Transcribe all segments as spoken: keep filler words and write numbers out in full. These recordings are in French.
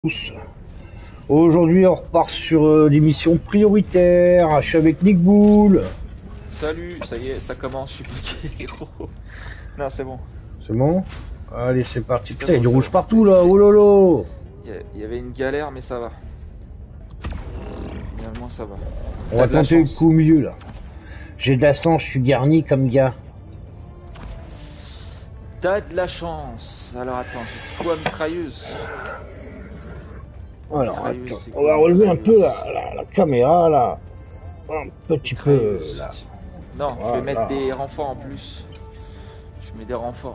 Tous. Aujourd'hui, on repart sur euh, des missions prioritaires. Je suis avec Nick Bull. Salut, ça y est, ça commence, je suis piqué, gros. Non, c'est bon. C'est bon? Allez, c'est parti. Putain, bon, il y a du c'est rouge bon. partout là. Oh lolo. Il y, y avait une galère, mais ça va. Finalement, ça va. On va de la tenter le chance. coup au milieu là. J'ai de la chance, je suis garni comme gars. T'as de la chance. Alors attends, j'ai dit quoi, mitrailleuse? Alors, Mitrailleuse, attends, c'est on quoi, va relever un peu mitrailleuse la, la, la caméra là. Un petit peu Mitrailleuse. là. Non, je Voilà. vais mettre des renforts en plus. Je mets des renforts.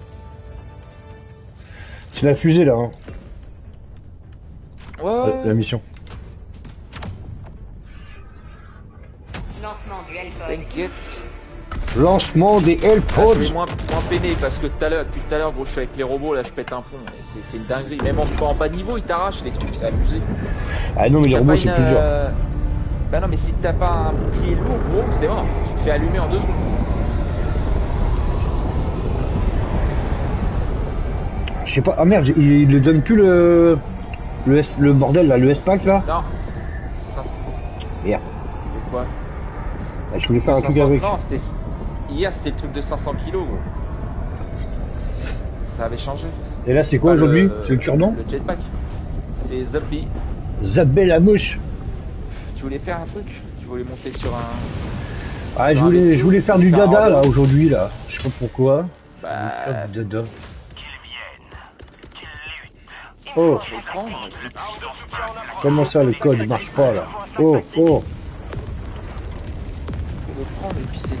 C'est la fusée là, hein. Ouais, ouais. La, la mission. Lancement du Hellpod. T'inquiète. Lancement des Ah, Hellpods. je vais moins, moins peiner parce que tout à l'heure, depuis tout à l'heure, gros, je suis avec les robots, là, je pète un plomb. C'est- C'est une dinguerie. Même en, en bas niveau, ils t'arrachent les trucs, c'est abusé. Ah non, mais les T'as robots pas c'est une, plus dur. euh, Bah non, mais si t'as pas un bouclier lourd, gros, c'est mort. Tu te fais allumer en deux secondes. Je sais pas. Ah merde, il, il ne donne plus le le, S- le bordel là, le S-Pack là. Non. Ça, c'est Merde. quoi? Ah, je voulais faire un truc cinq cents avec. Non, c'était. Hier, c'était le truc de cinq cents kilos, gros. Ça avait changé. Et là, c'est quoi Pas aujourd'hui? le- C'est le cure-dent? Le jetpack. C'est Zombie. Zabé la mouche. Tu voulais faire un truc? Tu voulais monter sur un. Ah, je Sur un voulais, vaisseau, je voulais faire tu du voulais faire dada un là robot. aujourd'hui là. Je sais pas pourquoi. Bah. Je voulais faire du dada. Oh, Faut le prendre. comment ça le code marche pas là? Oh, oh. Faut le prendre et puis c'est tout.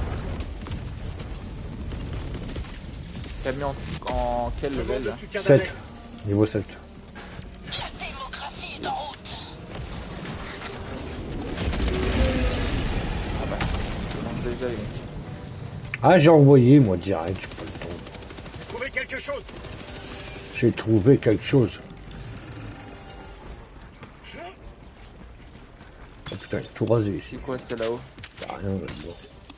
T'as mis en, en quel level là? sept. Niveau sept. Ah bah, je demande déjà les mecs. Ah, j'ai envoyé moi direct. J'ai pas le temps. Trouver quelque chose. J'ai trouvé quelque chose. Oh putain, tout rasé ici. C'est quoi, c'est là-haut? Y'a rien là-dedans.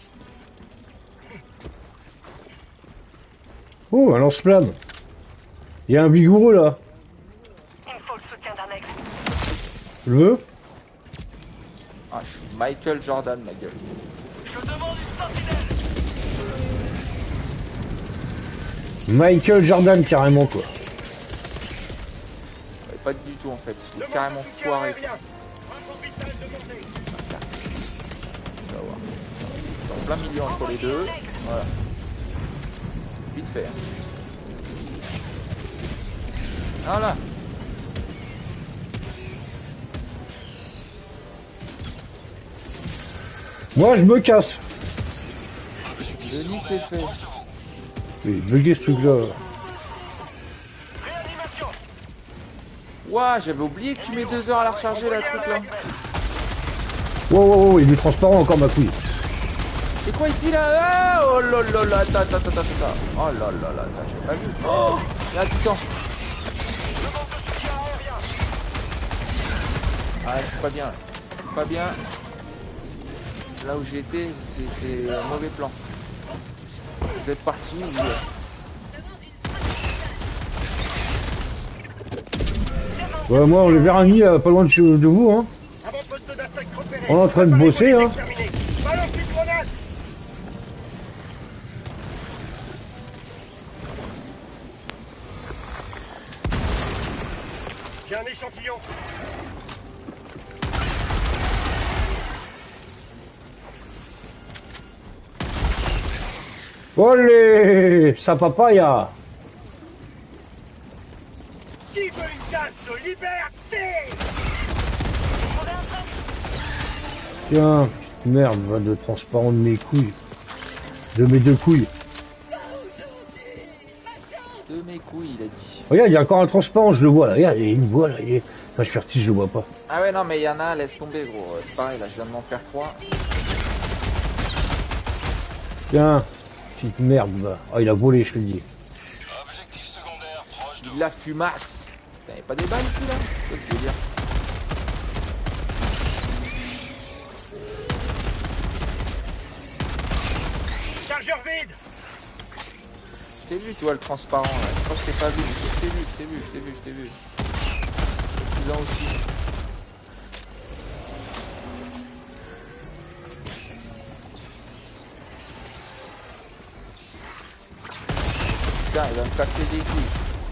Oh, un lance-flamme. Il y a un vigoureux là. Il me faut le soutien d'un ex. Je le veux? Ah, je suis Michael Jordan, ma gueule. Je demande une sentinelle. Michael Jordan carrément quoi. Ouais, pas du tout en fait, je l'ai Demande carrément de soutien foiré. aérien. Rapport vital demandé. Tu vas voir. En plein milieu entre les deux. Voilà. Vite fait. Voilà. Moi je me casse. Denis c'est fait. Oui, bugué ce truc là. Réanimation. Ouah, j'avais oublié que tu mets deux heures à la recharger la truc là. Wow, wow, wow, il est transparent encore ma couille. C'est quoi ici là? Ah, oh là là là, attends, attends, attends, attends. Oh là là là, attends, j'ai pas vu. Oh, il y a un titan. Demande de soutien aérien. Ah, je suis pas bien. Je suis pas bien. Là où j'étais, c'est c'est un mauvais plan. Vous êtes parti où vous, là? Ouais, moi on est vers un nid euh, pas loin de, chez- de vous hein. Avant-poste d'attaque repéré. On est en train de bosser, hein. Exterminé. Balance une grenade. J'ai un échantillon. Olé, ça papaya. Qui veut une tasse de liberté? Tiens, merde, va de transparent de mes couilles. De mes deux couilles. De mes couilles, il a dit. Regarde, il y a encore un transparent, je le vois là. Regarde, il me voit là. Il est... Enfin, je suis parti, je le vois pas. Ah ouais, non, mais il y en a, laisse tomber, gros. C'est pareil, là, je viens de m'en faire trois. Tiens, petite merde, va. Oh, il a volé, je te le dis. Objectif secondaire proche de Il l'a fumax. T'avais pas des balles ici, là? C'est ce que je veux dire. chargeur vide. Je t'ai vu, tu vois, le transparent, là. Je crois que je t'ai pas vu, mais je t'ai vu, je t'ai vu, je t'ai vu, je t'ai vu. épuisant aussi. Putain, il va me casser des couilles.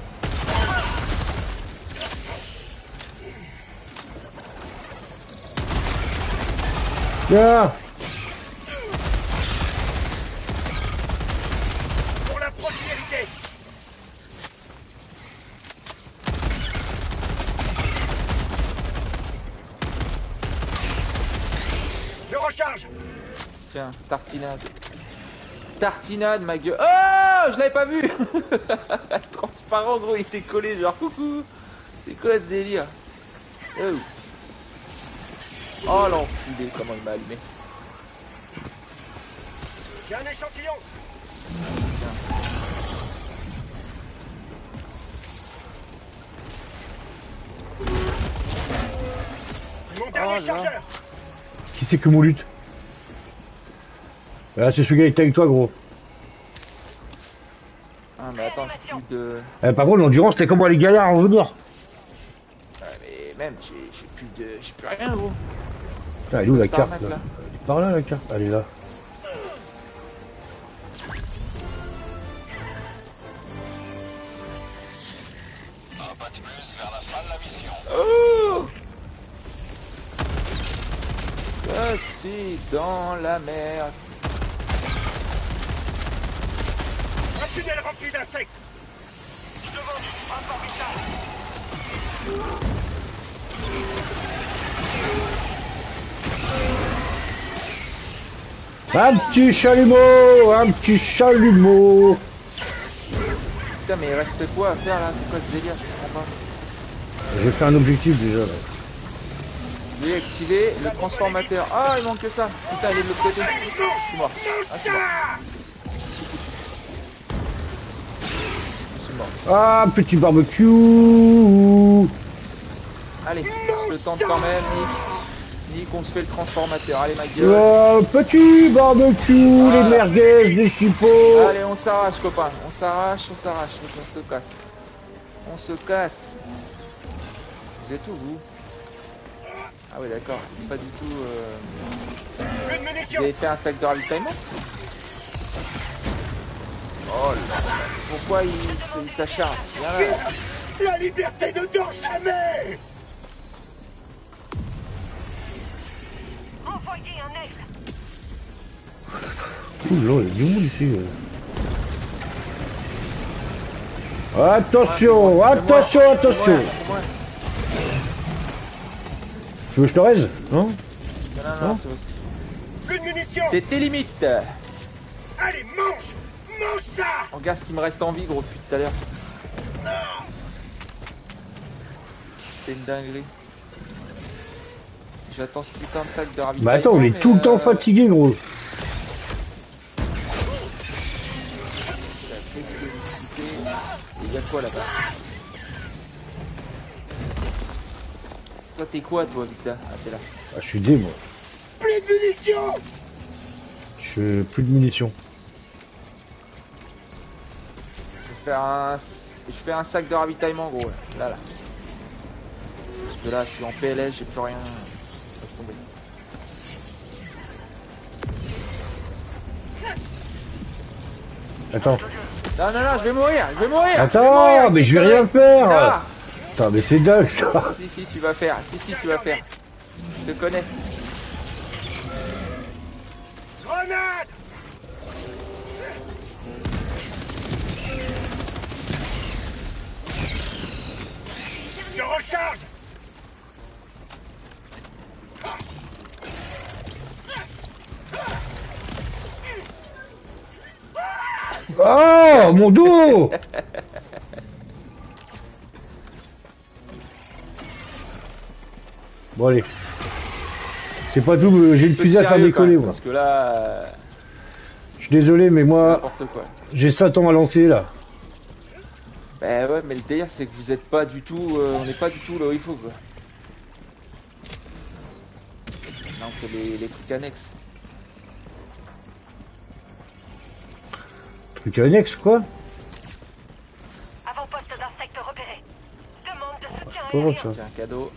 Tiens. Pour la proximité. Je recharge. Tiens, tartinade. Tartinade, ma gueule. Oh, je l'avais pas vu. Transparent, gros, il était collé, genre coucou. C'est quoi ce délire? Oh, oh l'enculé, comment il m'a allumé. J'ai un échantillon. Mon dernier Oh, chargeur. Qui c'est que mon lutte? Ah, c'est celui qui était avec toi, gros. Ah, mais attends, j'ai plus de. Eh, par contre, l'endurance, c'était comment les galères à revenir? Ouais, mais même, j'ai j'ai plus de. J'ai plus rien, gros. Ah, elle est où la Cette carte arnaque, là? là. Elle est par là, la carte. Elle est là. Oh, cassé dans la merde. Un tunnel rempli d'insectes. Devant du rapport vital. Un petit chalumeau, un petit chalumeau. Putain, mais il reste quoi à faire là? C'est quoi ce délire? Je comprends pas. J'ai fait un objectif déjà là. Je vais activer le transformateur. Ah, il manque que ça. Putain, il est de l'autre côté. Je suis mort. Ah, je suis mort. Je suis mort. Ah, petit barbecue. Allez, je le tente quand même, Nick. Nick, on se fait le transformateur. Allez, ma gueule. Oh, petit barbecue, Ah. les merguez, les chipots. Allez, on s'arrache, copain. On s'arrache, on s'arrache. On se casse. On se casse. Vous êtes où, vous? Ah oui, d'accord. Pas du tout... Euh... Plus de Vous munitions. avez fait un sac de ravitaillement? Oh là là. Pourquoi il, il s'acharne? Viens là. La liberté ne dort jamais. Envoyez un aigle. Ouh là, il y a du monde ici. euh. Attention, Ouais, attention, fais-moi, attention. fais-moi. Tu veux que je te raise? Non? Non, non, non, Non. c'est- Plus de munitions. c'est tes limites. Allez, mange. Mange ça. Regarde ce qui me reste en vie, gros, depuis tout à l'heure. C'est une dinguerie. J'attends ce putain de sac de ravitaillement. Bah attends, on est mais, tout le temps euh, fatigué, gros. Qu'est-ce que vous foutez? Il y a quoi là-bas? Toi, t'es quoi, toi, Victor? Ah, t'es là. Ah, je suis dé, moi. Plus de munitions. Je plus de munitions. Je vais faire un... Je fais un sac de ravitaillement, gros. Là, là. Parce que là, je suis en P L S, j'ai plus rien. Laisse tomber. Attends. Non, non, non, je vais mourir, je vais mourir. Attends, je vais mourir, mais je vais conneries. rien faire. Ça. Putain, mais c'est dingue ça. Si, si, tu vas faire. Si, si, tu vas faire. Je te connais. Grenade. Je recharge. Oh, mon dos. Bon, allez. C'est pas tout, j'ai une Peu fusée à faire sérieux, quand décoller, même, moi. parce que là, euh, Je suis désolé, mais c'est moi, n'importe quoi. j'ai sept ans à lancer, là. Bah ouais, mais le délire, c'est que vous êtes pas du tout... euh, on n'est pas du tout là où il faut, quoi. Non, on fait les, les trucs annexes. Truc annexe, quoi. Avant-poste d'insectes repérés. Demande de soutien pas grave ça. J'ai un cadeau.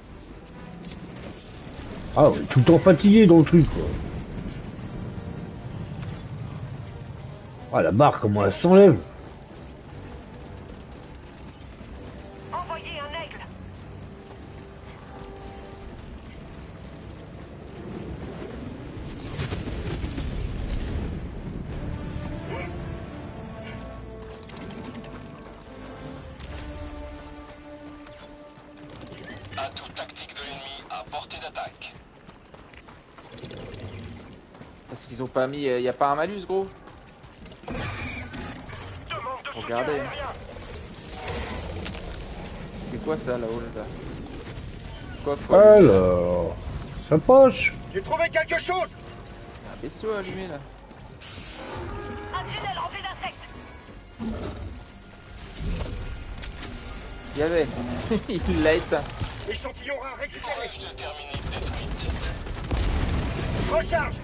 Ah ouais, tout le temps fatigué dans le truc quoi. Ah la barre comment elle s'enlève. Envoyez un aigle. Atout tactique de l'ennemi à portée d'attaque. Parce qu'ils ont pas mis... Il y a pas un malus gros. Demande de soutien Regardez. aérien. C'est quoi ça là-haut là? Quoi quoi? Alors, ça poche. J'ai trouvé quelque chose. Il y a un vaisseau allumé là. Un tunnel rempli d'insectes. Il y avait. Il l'a éteint. Échantillon rare récupéré. Brèche de terminite détruite. Recharge.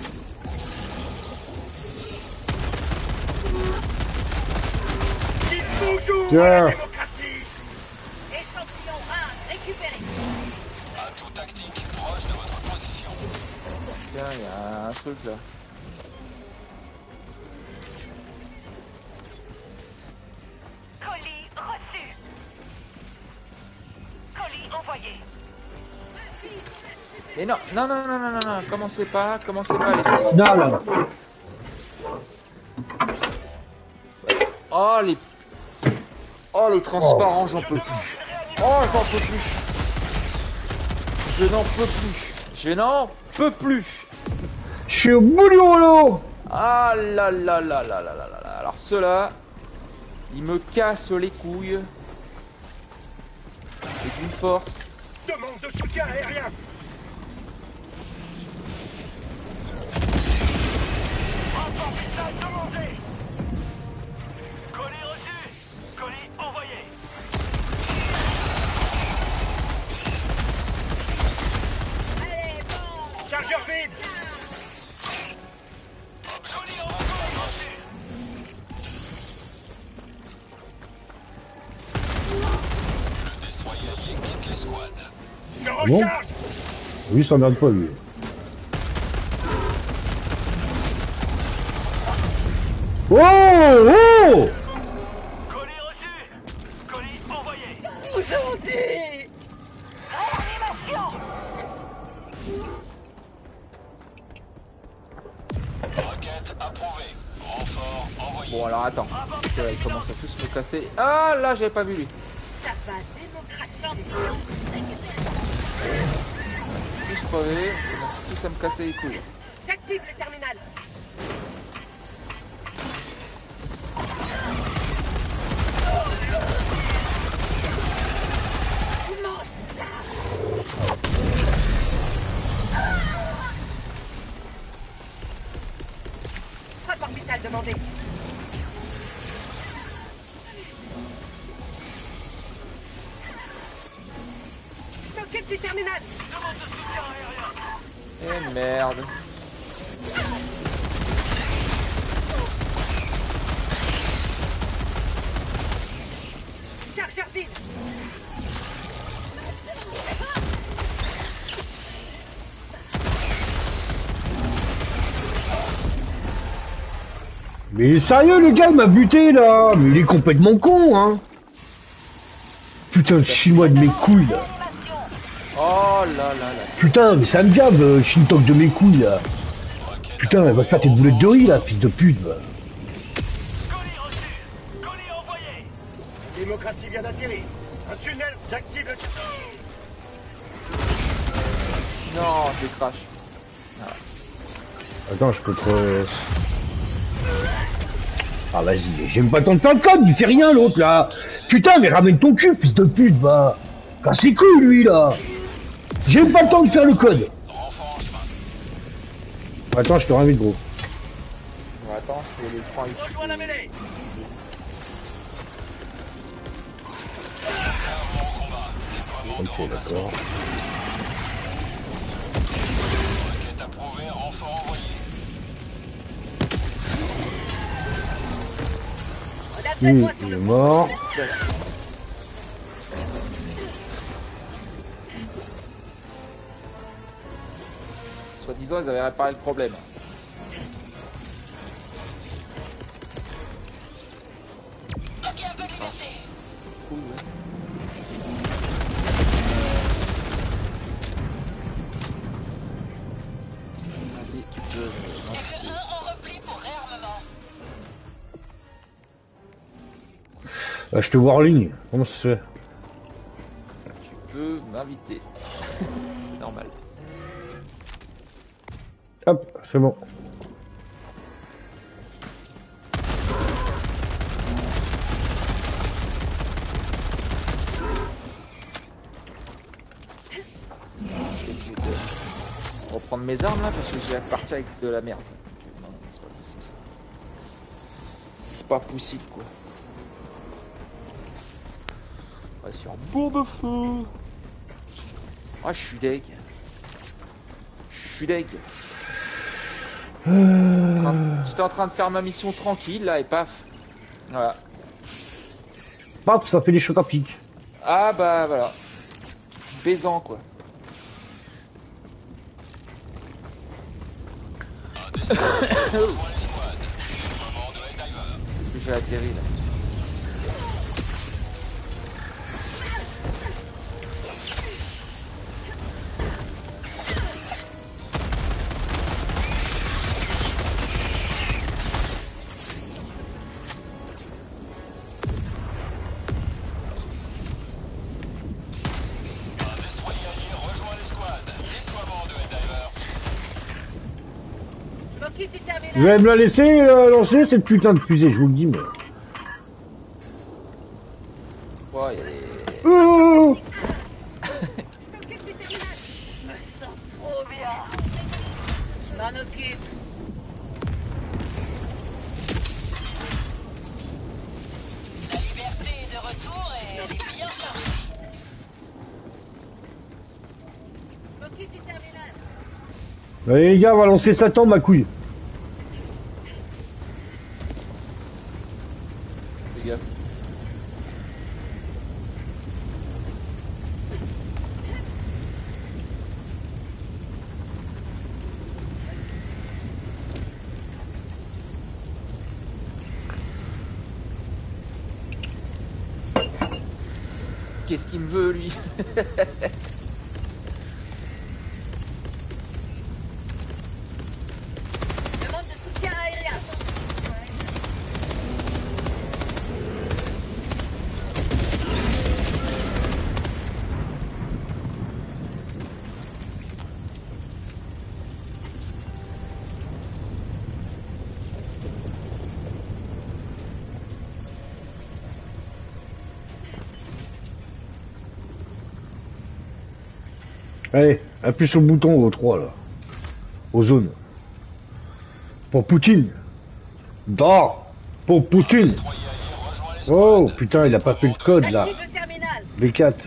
Vive toujours Tiens. la démocratie. Échantillon rare récupéré. Atout tactique proche de votre position. Tiens, il y a un truc là. Colis reçu. Colis envoyé. Mais non, non, non, non, non, non, non, commencez pas, commencez pas les petits. Non là. Oh les... Oh les transparents, j'en peux plus. Oh j'en peux plus. Je n'en peux plus. Je n'en peux plus. Je suis au bout du rouleau. Ah là là là là là là là là. Alors ceux-là, ils me cassent les couilles. Et d'une force. Demande de soutien aérien. Rapport vital demandé. Colis reçu. Colis envoyé. Allez, bon. Chargeur vide. Colis envoyé reçu. Le destroyer allié quitte l'escouade. Je bon recharge. Lui il s'emmerde pas lui. Oh oh. Colis reçu. Colis envoyé. Aujourd'hui. Réanimation. Requête approuvée. Renfort envoyé. Bon alors attends. Parce que là, ils commencent à tous me casser. Ah là j'avais pas vu lui. Ça va démocratie. Tous crevés, ils commencent tous à me casser les couilles. J'active le terminal. Rapport vital demandé. S'occupe du terminal. Demande de soutien aérien. Eh merde. Chargeur vide. Mais sérieux le gars il m'a buté là. Mais il est complètement con hein. Putain de chinois de mes couilles là. Oh là là là. Putain mais ça me gave euh, Shintok de mes couilles là. Requête Putain elle va approuvée. faire tes boulettes de riz là fils de pute va. Colis reçu. Colis envoyé. Démocratie vient d'atterrir. Un tunnel. J'active le. Non, je crash. Attends je peux te... Ah vas-y, j'aime pas tant de faire le code, il fait rien l'autre là. Putain mais ramène ton cul fils de pute va. Casse les couilles lui là. J'ai pas le temps de faire le code. Renfort en chemin. Attends je te ramène gros. Bon, attends, je vais les prendre ici. Rejoins la mêlée. Ok d'accord. Requête approuvée. Renfort envoyé. On a besoin Lui il est mort. Soi-disant, ils avaient réparé le problème. Ok, un peu de liberté. Cool, ouais. Vas-y, tu peux... euh, non, Aigle un en repli pour réarmement. Bah, je te vois en ligne. Comment ça se fait? tu peux m'inviter. Normal. Hop, c'est bon. Je suis obligé de reprendre mes armes là parce que j'ai parti avec de la merde. Donc, non, c'est pas possible ça. C'est pas possible quoi. On va sur bourbe feu. Ah, je suis deg. Je suis deg. Euh... J'étais en train de faire ma mission tranquille là et paf. Voilà. Paf, ça fait des chocs à pic. Ah bah voilà. Baisant quoi. Est-ce que j'ai atterri là? Je m'occupe du terminal. Vous allez me la laisser euh, lancer cette putain de fusée, je vous le dis, mais... Ouais, y a des... Oh Je m'occupe du terminal. Je me sens trop bien. Je m'en occupe. La liberté est de retour et elle est bien chargée. Je m'occupe du terminal. Allez les gars, on va lancer Satan, ma couille. Fais gaffe. Qu'est-ce qu'il me veut lui? Demande de soutien aérien. Allez, appuie sur le bouton au trois là. Aux zones. Pour Poutine. Dors. Pour Poutine. Oh putain, il a pas fait le code là. Active le terminal. B quatre.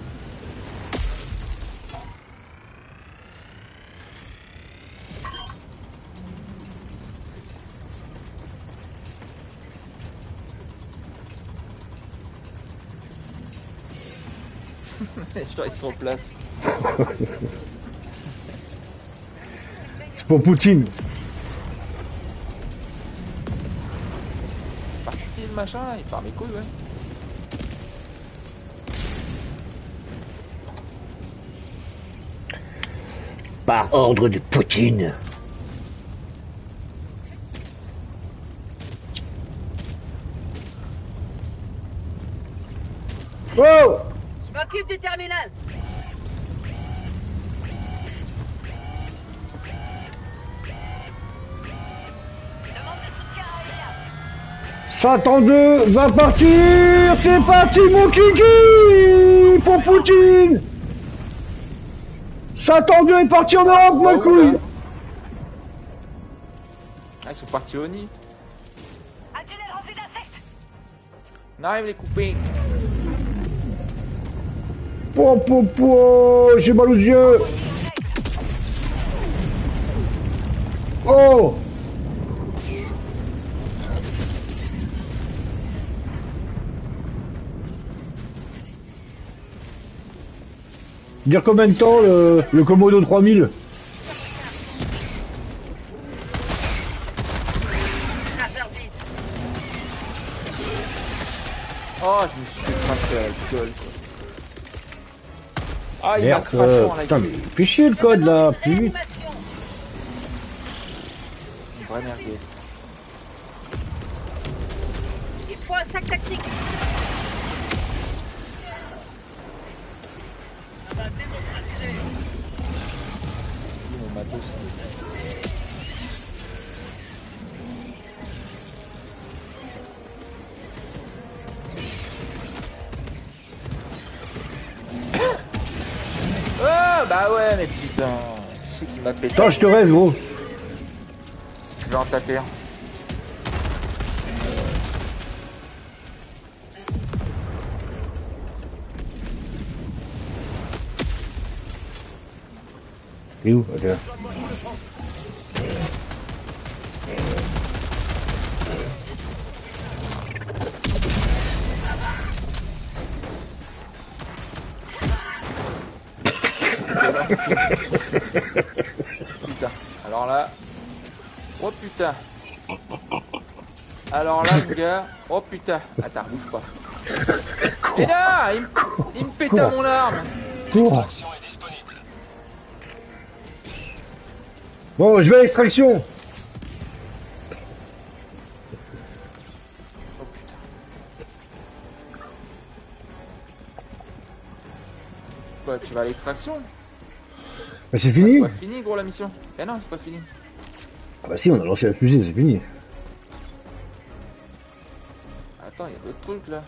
Genre ils sont en place. C'est pour Poutine. Parti le machin là, il part mes couilles ouais. Par ordre de Poutine. Oh! Je m'occupe du terminal. Demande de soutien aérien. Satan deux va partir. C'est parti mon kiki. Pour Poutine. Satan deux est parti en Europe, ma Oh, couille. là. Ah ils sont partis au nid. Un tunnel rempli d'insectes. On arrive les coupés. Po, po, po, j'ai mal aux yeux. Oh! Dire combien de temps le, le Komodo trois mille? Ah, il m'a Merde, crachant euh, à la putain, gueule. mais fais chier le code là, plus vite. Réanimation. Une vraie merguez. Il faut un sac tactique. Ça va démocratiser. Mon matos. Oh bah ouais mais putain, qui c'est qui m'a pété? Attends, je te reste, gros. Je vais en taper un. T'es où? Ok. Putain, alors là... Oh putain. Alors là mon gars... Oh putain. Attends, bouge pas. Et là, il me, il me pète à mon arme. Cours. Bon, je vais à l'extraction. Oh putain. Quoi, tu vas à l'extraction? Bah, c'est Ah, fini. c'est pas fini gros la mission. Eh non, c'est pas fini. Ah bah si, on a lancé la fusée, c'est fini. Attends, il y a d'autres trucs là.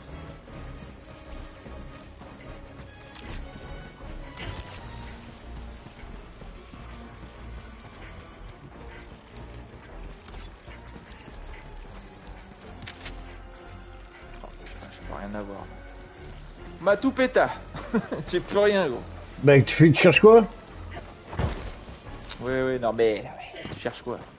Oh putain, je peux rien avoir. M'a tout péta. J'ai plus rien gros. Bah, tu, fais, tu cherches quoi? Oui, oui, non mais... ouais, tu cherches quoi?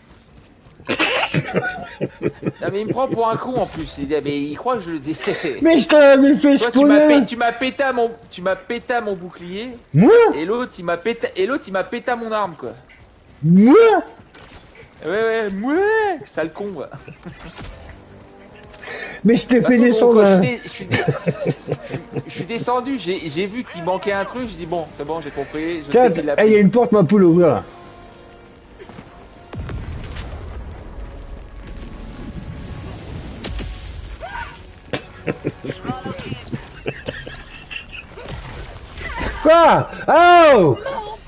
Non mais il me prend pour un con en plus. Il, mais il croit que je le dis. Mais je t'avais fait Toi, tu m'as spoiler. pé- tu m'as pété à mon, tu m'as pété à mon bouclier. Moi? Et l'autre, il m'a pété, et l'autre, il m'a pété à mon arme quoi. Moi? Ouais, ouais, ouais, sale con. Ouais. Mais je t'ai De fait toute façon, descendre. quand hein. je, suis dé- je, suis dé- je suis descendu, j'ai j'ai vu qu'il manquait un truc, je dis bon, c'est bon, j'ai compris, je Tiens, sais qu'il l'a il y a pris. une porte, ma poule, à ouvrir là. Quoi? Oh!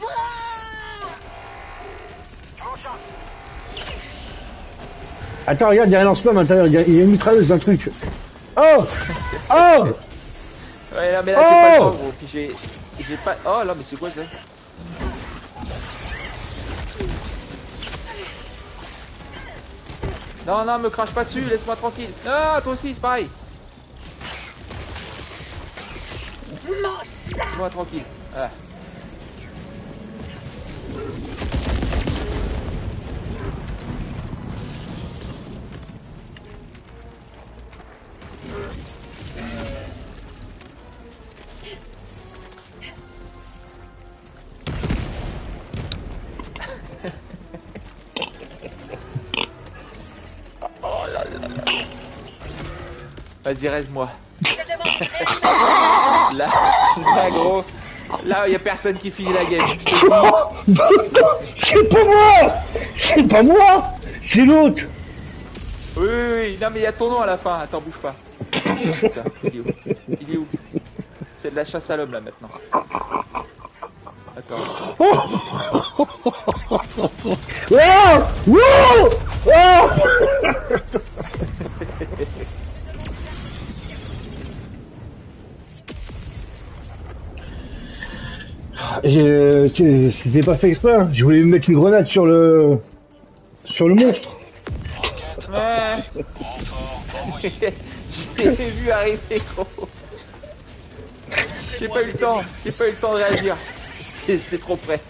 Attends, regarde, il y a un lance-flamme à l'intérieur, il y a il y a une mitrailleuse, un truc. Oh! Oh! Ouais, là, mais là, j'ai pas le Oh temps, gros, puis j'ai... J'ai pas... Oh, là, mais c'est quoi ça? Non, non, me crache pas dessus, laisse-moi tranquille. Non, toi aussi, c'est pareil. Laisse-moi tranquille. Ah. Vas-y, reste-moi. Là, là, gros. Là, y a personne qui finit la game. Je te dis. C'est pas moi! C'est pas moi! C'est l'autre! Oui, oui, oui. Non, mais y a ton nom à la fin. Attends, bouge pas. Putain, il est où? Il est où? C'est de la chasse à l'homme, là, maintenant. Attends. Oh! Wow! Wow! Oh! J'ai- c'est- C'était pas fait exprès, hein. Je voulais mettre une grenade sur le... sur le monstre. Ouais. Je t'ai vu arriver, gros. J'ai pas eu le temps. J'ai pas eu le temps de réagir. C'était c'était trop près.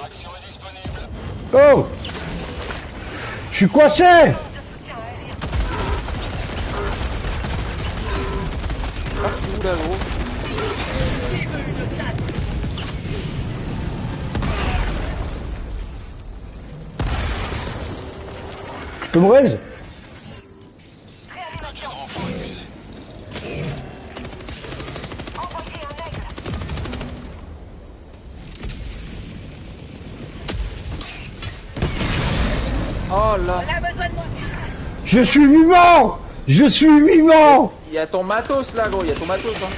Oh! Je suis coincé! Ah, c'est où là, gros? Je peux me raise? Oh là! On a besoin de moi. Je suis vivant! Je suis vivant! Il y a ton matos là, gros, il y a ton matos. Hein.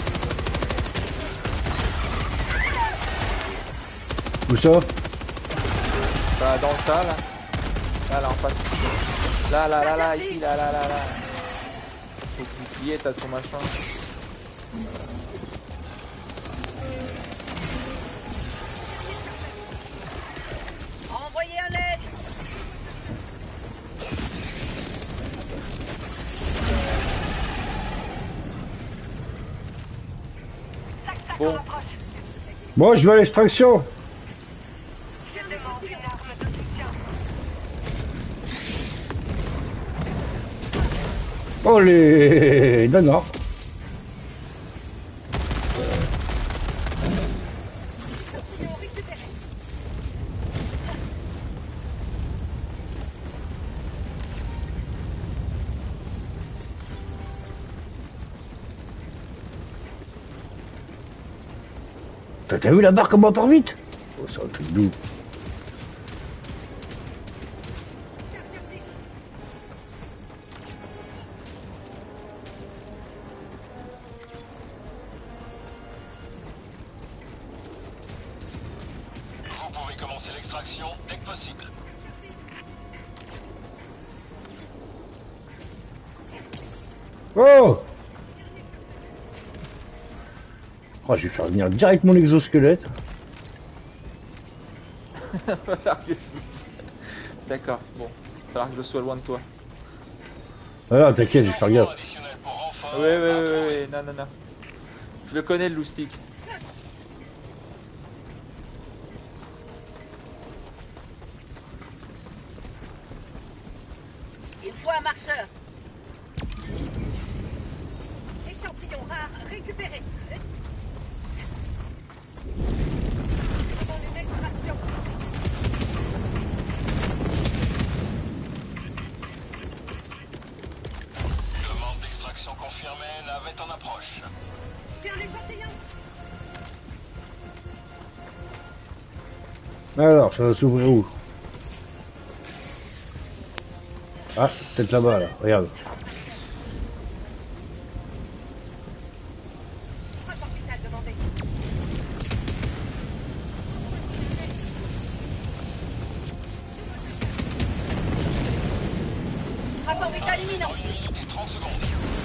Où ça? Bah, dans le tas là. Là, là, en face. Là, là, là, là, ici, là, là, là, là. Faut que tu y es, t'as ton machin. Envoyez un aide. Bon, Moi, je vais à l'extraction. Je demande une arme de soutien. Oh les... Non, non. Continuons, récupérez. T'as t'as vu la barre comment elle part vite? Oh, c'est un truc doux. Vous pouvez commencer l'extraction dès que possible. Oh! Oh, je vais faire venir direct mon exosquelette. d'accord, bon. Il va falloir que je sois loin de toi. Voilà, t'inquiète, je vais faire gaffe. Additionnel pour renfort. Ouais, ouais, ouais, ouais, ouais, non, non, non. Je le connais le loustic. Il faut un marcheur. Échantillon rare récupéré. Dans une extraction. Demande d'extraction confirmée, navette en approche. Tiens l'échantillon. Alors, ça va s'ouvrir où? Ah, peut-être là-bas, là. Regarde. Rapport vital demandé. Rapport vital imminent. Une minute et trente secondes.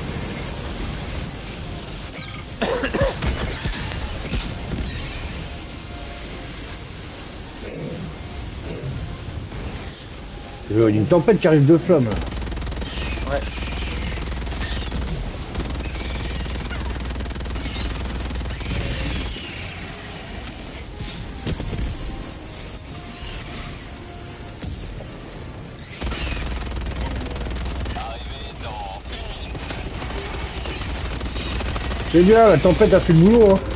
Il y a une tempête qui arrive de flammes. Là. Ouais. C'est bien, la tempête a fait le boulot. Hein.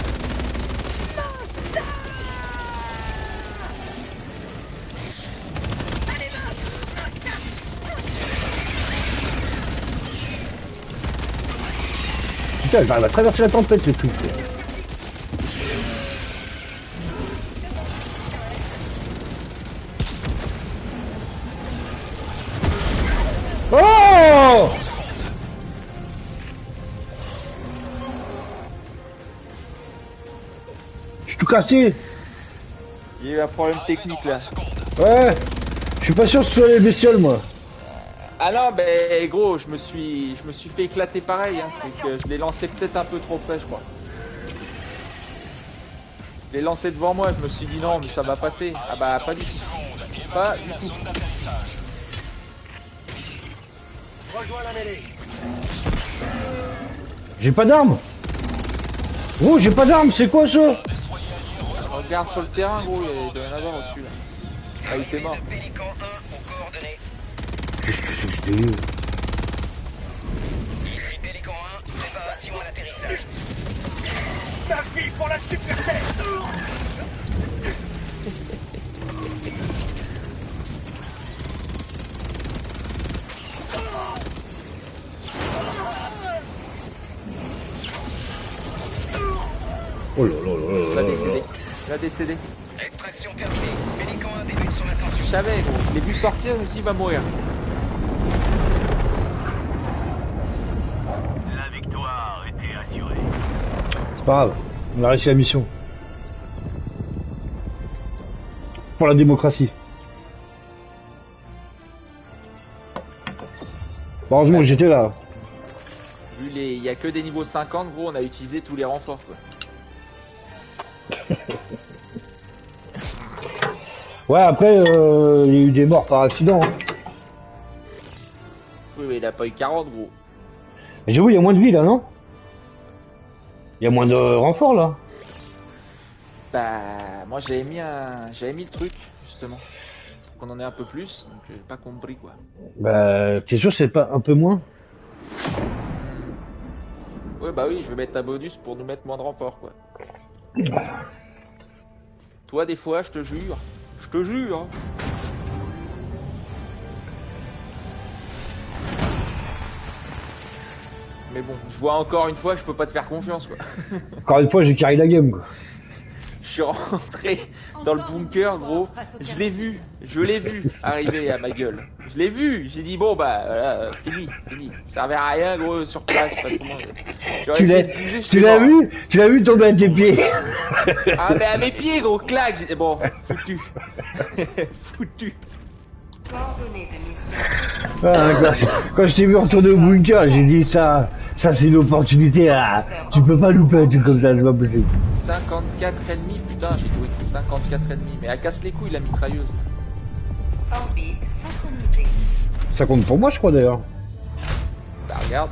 Putain, j'arrive à traverser la tempête, c'est tout. Oh! Je suis tout cassé. Il y a eu un problème technique là. Ouais. Je suis pas sûr que ce soit les bestioles, moi. Ah non, ben gros, je me suis, je me suis fait éclater pareil. Hein. C'est que je l'ai lancé peut-être un peu trop près, je crois. Je l'ai lancé devant moi, je me suis dit non, mais ça va passer. Ah bah pas du tout. Pas du tout. Rejoins la mêlée. J'ai pas d'armes. Oh, j'ai pas d'armes, c'est quoi ça? Oh, Regarde sur le terrain, gros, il doit y en avoir au-dessus là. Ah, il était mort. De Pélican un aux coordonnées. Qu'est-ce que c'est que ce délire? Ici Pélican un, préparation à l'atterrissage. Ta vie pour la super tête. Oh là là là Il va là là décéder. là. Il va décéder. Extraction terminée. Pélican un débute son ascension. Je savais, gros. Je l'ai vu sortir, je me suis dit, il va mourir. La victoire était assurée. C'est pas grave, on a réussi la mission. Pour la démocratie. Bon, heureusement que j'étais là. Vu les. Il y a que des niveaux cinquante, gros, on a utilisé tous les renforts, quoi. Ouais, après, euh, il y a eu des morts par accident. Hein. Oui, mais il a pas eu quarante, gros. Mais j'avoue, il y a moins de vie là, non? Il y a moins de renforts là. Bah, moi j'avais mis un. J'avais mis le truc, justement. Pour qu'on en ait un peu plus, donc j'ai pas compris, quoi. Bah, t'es sûr c'est pas un peu moins? Ouais, bah oui, je vais mettre un bonus pour nous mettre moins de renforts, quoi. Toi, des fois, je te jure. Je te jure. Mais bon, je vois encore une fois, je peux pas te faire confiance, quoi. Encore une fois, j'ai carry la game quoi. Je suis rentré dans le bunker, gros. Je l'ai vu, je l'ai vu arriver à ma gueule. Je l'ai vu. J'ai dit bon bah voilà, fini, fini. Ça servait à rien, gros, sur place. Facilement. Tu l'as, tu l'as vu, tu l'as vu tomber à tes pieds. Ah mais à mes pieds, gros, claque. J'ai dit bon, foutu, foutu. Coordonnées de mission. Ah, quand, quand je t'ai vu retourner au bunker, j'ai dit ça, ça c'est une opportunité. Ah, tu peux pas louper un truc comme ça, c'est pas possible. cinquante-quatre ennemis, putain, j'ai tout écrit cinquante-quatre ennemis. Mais elle casse les couilles la mitrailleuse. Orbite synchronisée. Ça compte pour moi, je crois d'ailleurs. Bah regarde,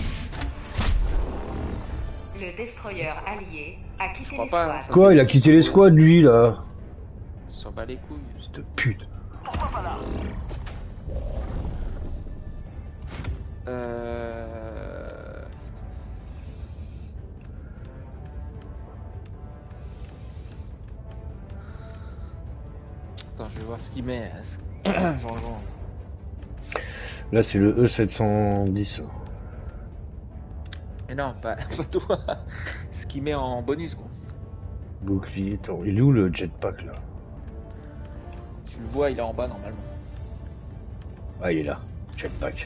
Le destroyer allié a quitté crois pas, l'escouade. ça- Quoi, il a quitté les squads lui là. s'en bat les couilles. Cette pute. Euh... Attends, je vais voir ce qu'il met. Jean Jean. Là c'est le E sept cent dix. Mais non, pas, pas toi. Ce qu'il met en bonus, gros. Bouclier, attends, il est où le jetpack là? Tu le vois, il est en bas normalement. Ah il est là, jetpack.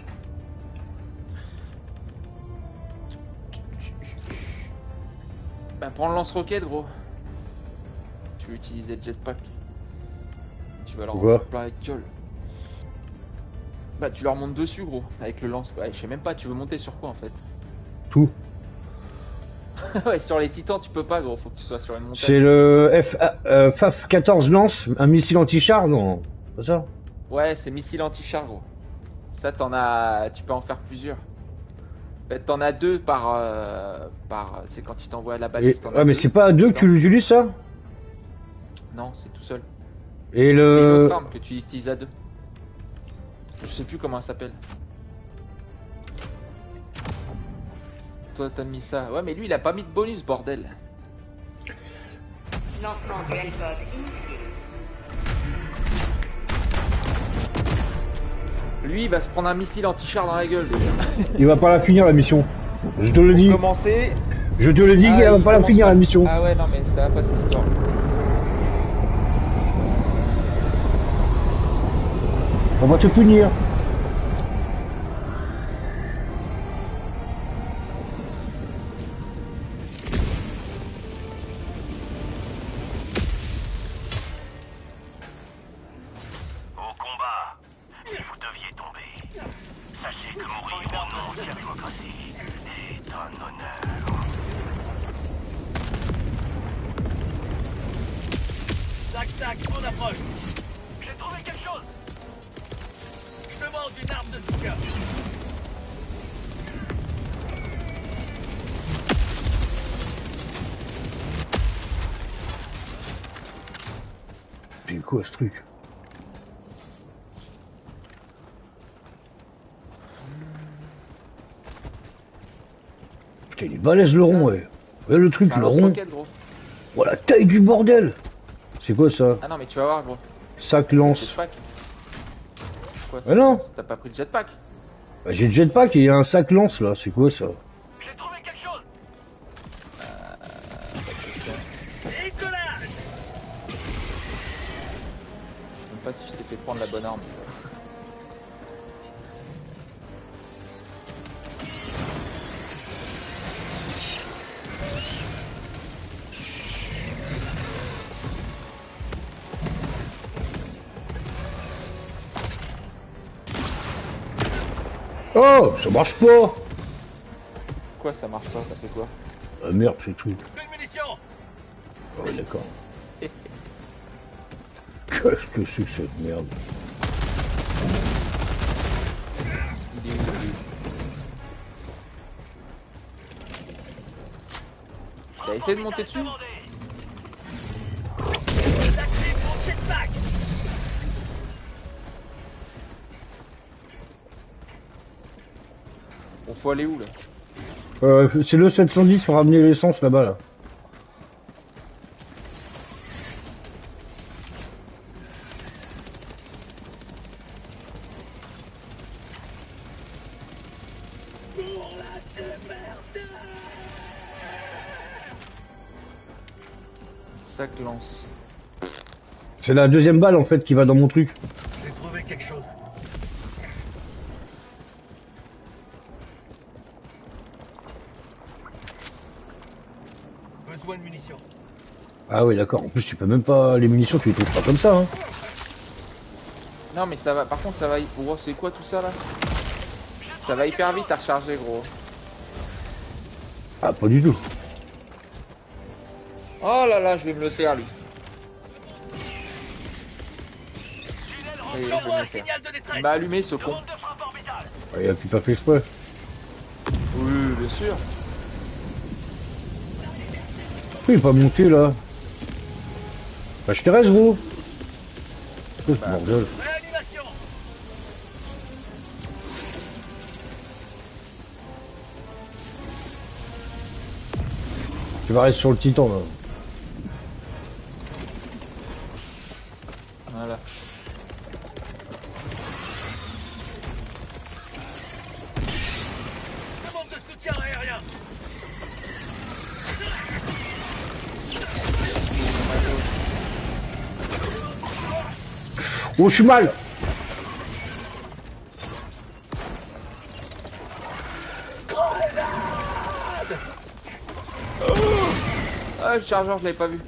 Bah prends le lance-roquette, gros. Tu veux utiliser le jetpack. Tu vas leur Pourquoi en foutre plein la gueule. Bah tu leur montes dessus, gros, avec le lance. Ouais, je sais même pas, tu veux monter sur quoi en fait? Tout. Ouais, sur les titans tu peux pas, gros, faut que tu sois sur une montagne. C'est le F, euh, F A F quatorze lance, un missile anti-char, non? C'est ça? Ouais, c'est missile anti-char, gros. Ça, t'en as. Tu peux en faire plusieurs. En fait, t'en as deux par. Euh... par... C'est quand il t'envoie la Et, balise. t'en as ouais, mais deux. c'est pas à deux que tu l'utilises ça? Non, c'est tout seul. Et C'est une le. autre arme que tu utilises à deux. Je sais plus comment elle s'appelle. Toi, t'as mis ça. Ouais, mais lui, il a pas mis de bonus, bordel. Lancement du L-code initié. Lui, il va se prendre un missile anti-char dans la gueule, déjà. Il va pas la finir la mission. Je te le dis. Commencer. Je te le dis, Ah, il va il pas la commence finir pas. la mission. Ah ouais, non, mais ça va pas cette histoire. On va te punir. Au combat, si vous deviez tomber, sachez que mourir au nom de la démocratie est un honneur. Tac tac, on approche. J'ai trouvé quelque chose. Je demande une arme de soutien. C'est quoi ce truc? Putain, il est balèze le rond, ouais. Ouais, le truc, C'est un le rond. lance-roquette, gros. Oh, la taille du bordel! C'est quoi ça? Ah non, mais tu vas voir, gros. Sac lance. Jetpack. Quoi, Ah non. T'as pas pris le jetpack? Bah, j'ai le jetpack et il y a un sac lance là, c'est quoi ça? J'ai trouvé quelque chose. Je sais Décollage. même pas si je t'ai fait prendre la bonne arme. Oh, ça marche pas! Quoi, ça marche pas? T'as fait quoi? Ah merde, c'est tout. Une munition. Ah ouais, d'accord. Qu'est-ce que c'est que cette merde? Il est où, il est où? T'as essayé de monter dessus? L'actif mon jetpack. Bon, faut aller où là? Euh, c'est le sept cent dix pour ramener l'essence là-bas là. Sac lance. C'est la deuxième balle en fait qui va dans mon truc. J'ai trouvé quelque chose. Besoin de munitions. Ah oui d'accord, en plus tu peux même pas... Les munitions tu les trouves pas comme ça hein. Non mais ça va, par contre ça va... Oh, c'est quoi tout ça là? Ça va hyper vite à recharger, gros. Ah pas du tout. Oh là là, je vais me le faire lui. Ça y est, je vais me Envoie le un faire. signal de détresse. Il m'a allumé ce con. Demande de frappe orbitale. Ah, il a plus pas fait exprès. Oui, bien sûr. Pourquoi il est pas monté là? Bah je te reste gros. Oh, ce bordel. Réanimation. Tu vas rester sur le titan là. Voilà. Demande de soutien aérien. Oh je suis mal. Ah, le chargeur, je l'avais pas vu.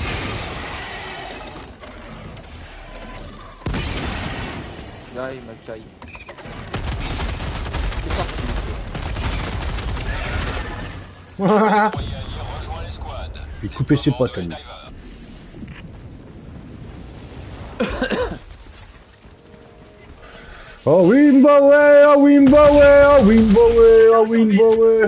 Là, il m'a caillé. C'est parti. Il a coupé ses potes lui. Oh Wimbowe, oh Wimbowe, oh Wimbowe, oh Wimbowe.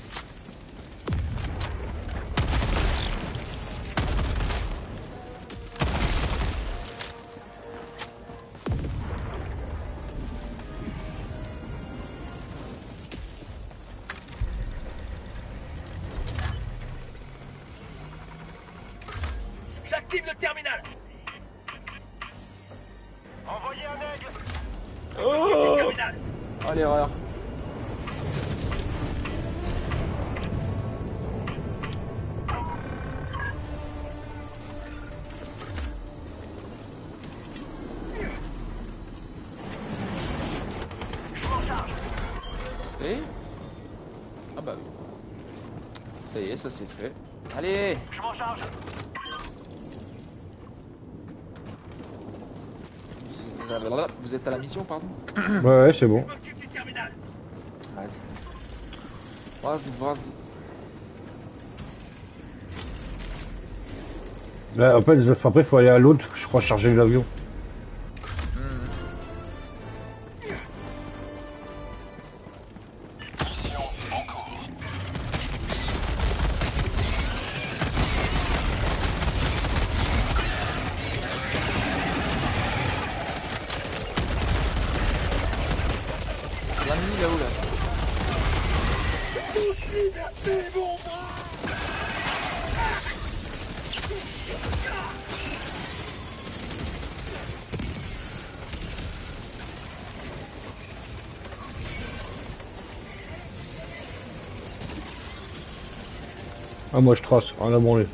J'active le terminal. Envoyez un aigle. Oh, Terminal. oh l'erreur. Et ah bah oui. Ça y est, ça c'est fait. Allez. Je m'en charge. Vous êtes à la mission, pardon? Ouais ouais c'est bon. Je m'occupe du terminal. Vas-y. Vas-y, vas-y. Là en fait après faut aller à l'autre, je crois charger l'avion. Mission en cours. lui là-haut là. Ah moi je trace, rien à branler.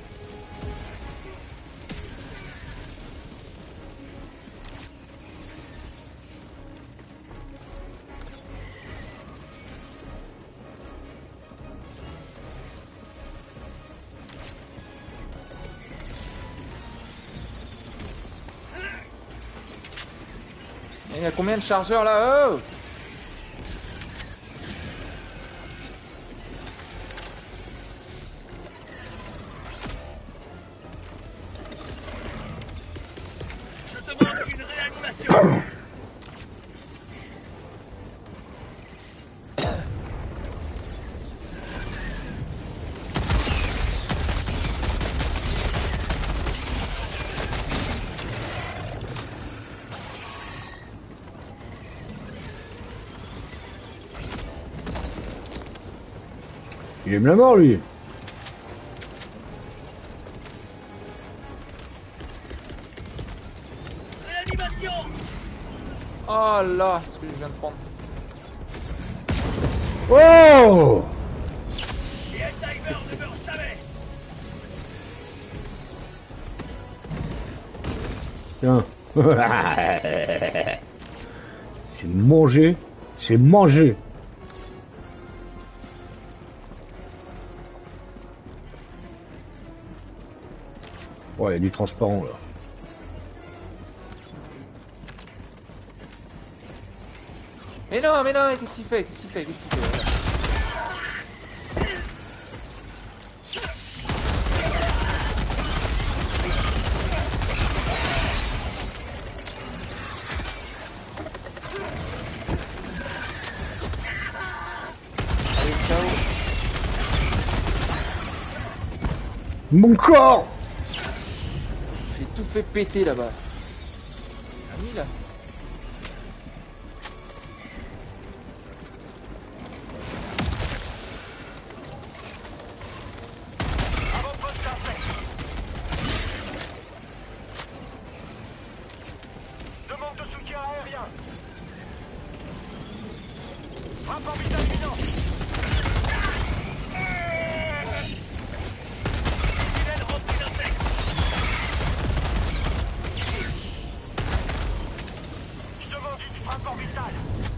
Il y a combien de chargeurs là? Oh! Je demande une réanimation. Il aime la mort lui. Réanimation. Oh là, ce que je viens de prendre. Oh! Les Helldiver ne meurent jamais. Tiens. C'est manger. C'est manger. Ouais, il y a du transparent là. Mais non, mais non, qu'est-ce qu'il fait? Qu'est-ce qu'il fait? Qu'est-ce qu'il fait? Allez, ciao. Mon corps! J'ai tout fait péter là-bas. Ami là. Avant-poste infect. Demande de soutien aérien. Frappe orbital imminent. Tunnel rempli d'insectes. Je demande une frappe orbitale.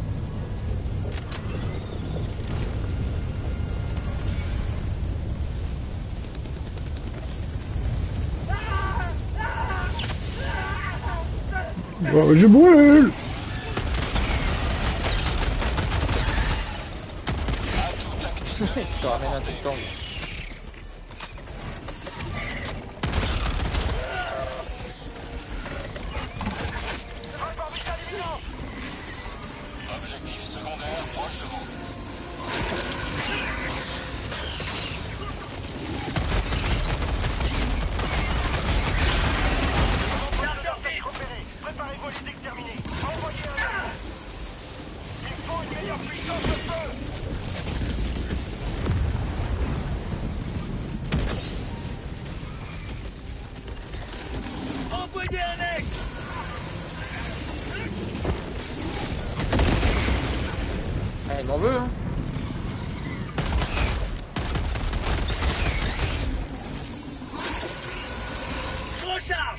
Oh, je brûle! Je te ramène un tout le temps. Frappe orbitale imminent. Objectif secondaire proche de vous. Chargeur fixe repéré. Préparez-vous à les exterminer. Envoyez un alerte. Il faut une meilleure puissance de feu. Envoyez un ex. Ah, il m'en veut, hein. Je recharge.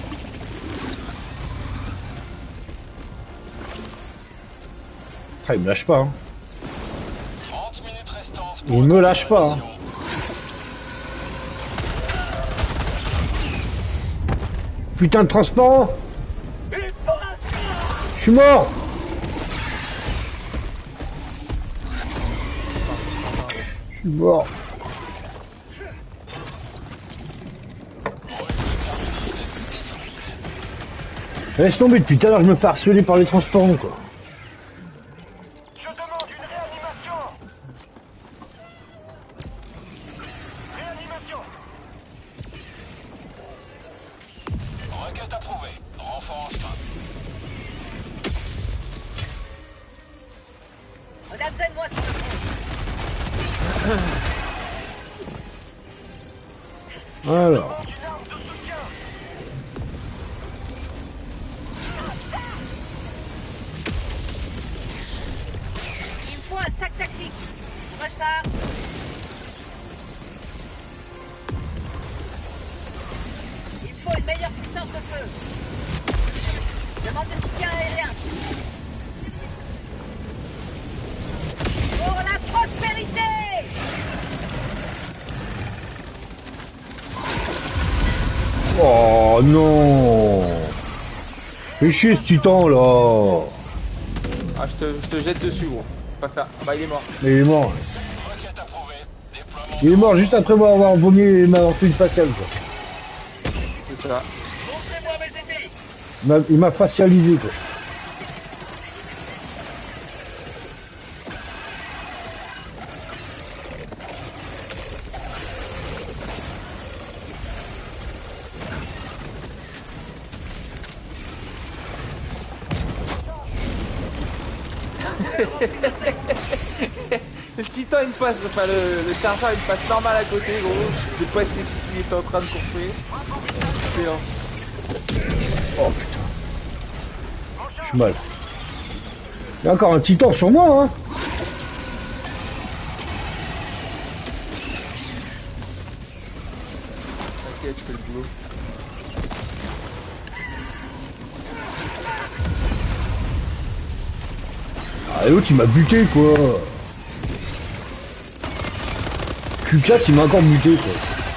Ah, il me lâche pas. Hein. trente minutes restantes. Il me lâche pas. Hein. Putain de transparent! Je suis mort! Je suis mort. Laisse tomber, depuis tout à l'heure je me fais harceler par les transparents quoi. Je demande une réanimation. Réanimation. Requête approuvée. Renfort en chemin. Alors. Il me faut un sac tactique. Recharge. Il faut une meilleure puissance de feu. Demande de soutien aérien. Pour la prospérité! Oh non. Fais chier ce titan là. Ah, je te, je te jette dessus, gros. Pas faire. Ah bah, il est mort. Mais il est mort. Requête approuvée. Déploiement. Il est mort juste après m'avoir vomi et m'avoir fait une faciale quoi. C'est ça. Montrez-moi mes ennemis. Il m'a- Il m'a facialisé quoi. Le titan il me passe, enfin le, le chargeur il me passe normal à côté, gros. Je sais pas si c'est qui était en train de construire. C'est un. Oh putain. Je suis mal. Il y a encore un titan sur moi hein. T'inquiète, je fais le boulot. Ah l'autre il m'a buté quoi. Q quatre il m'a encore buté quoi.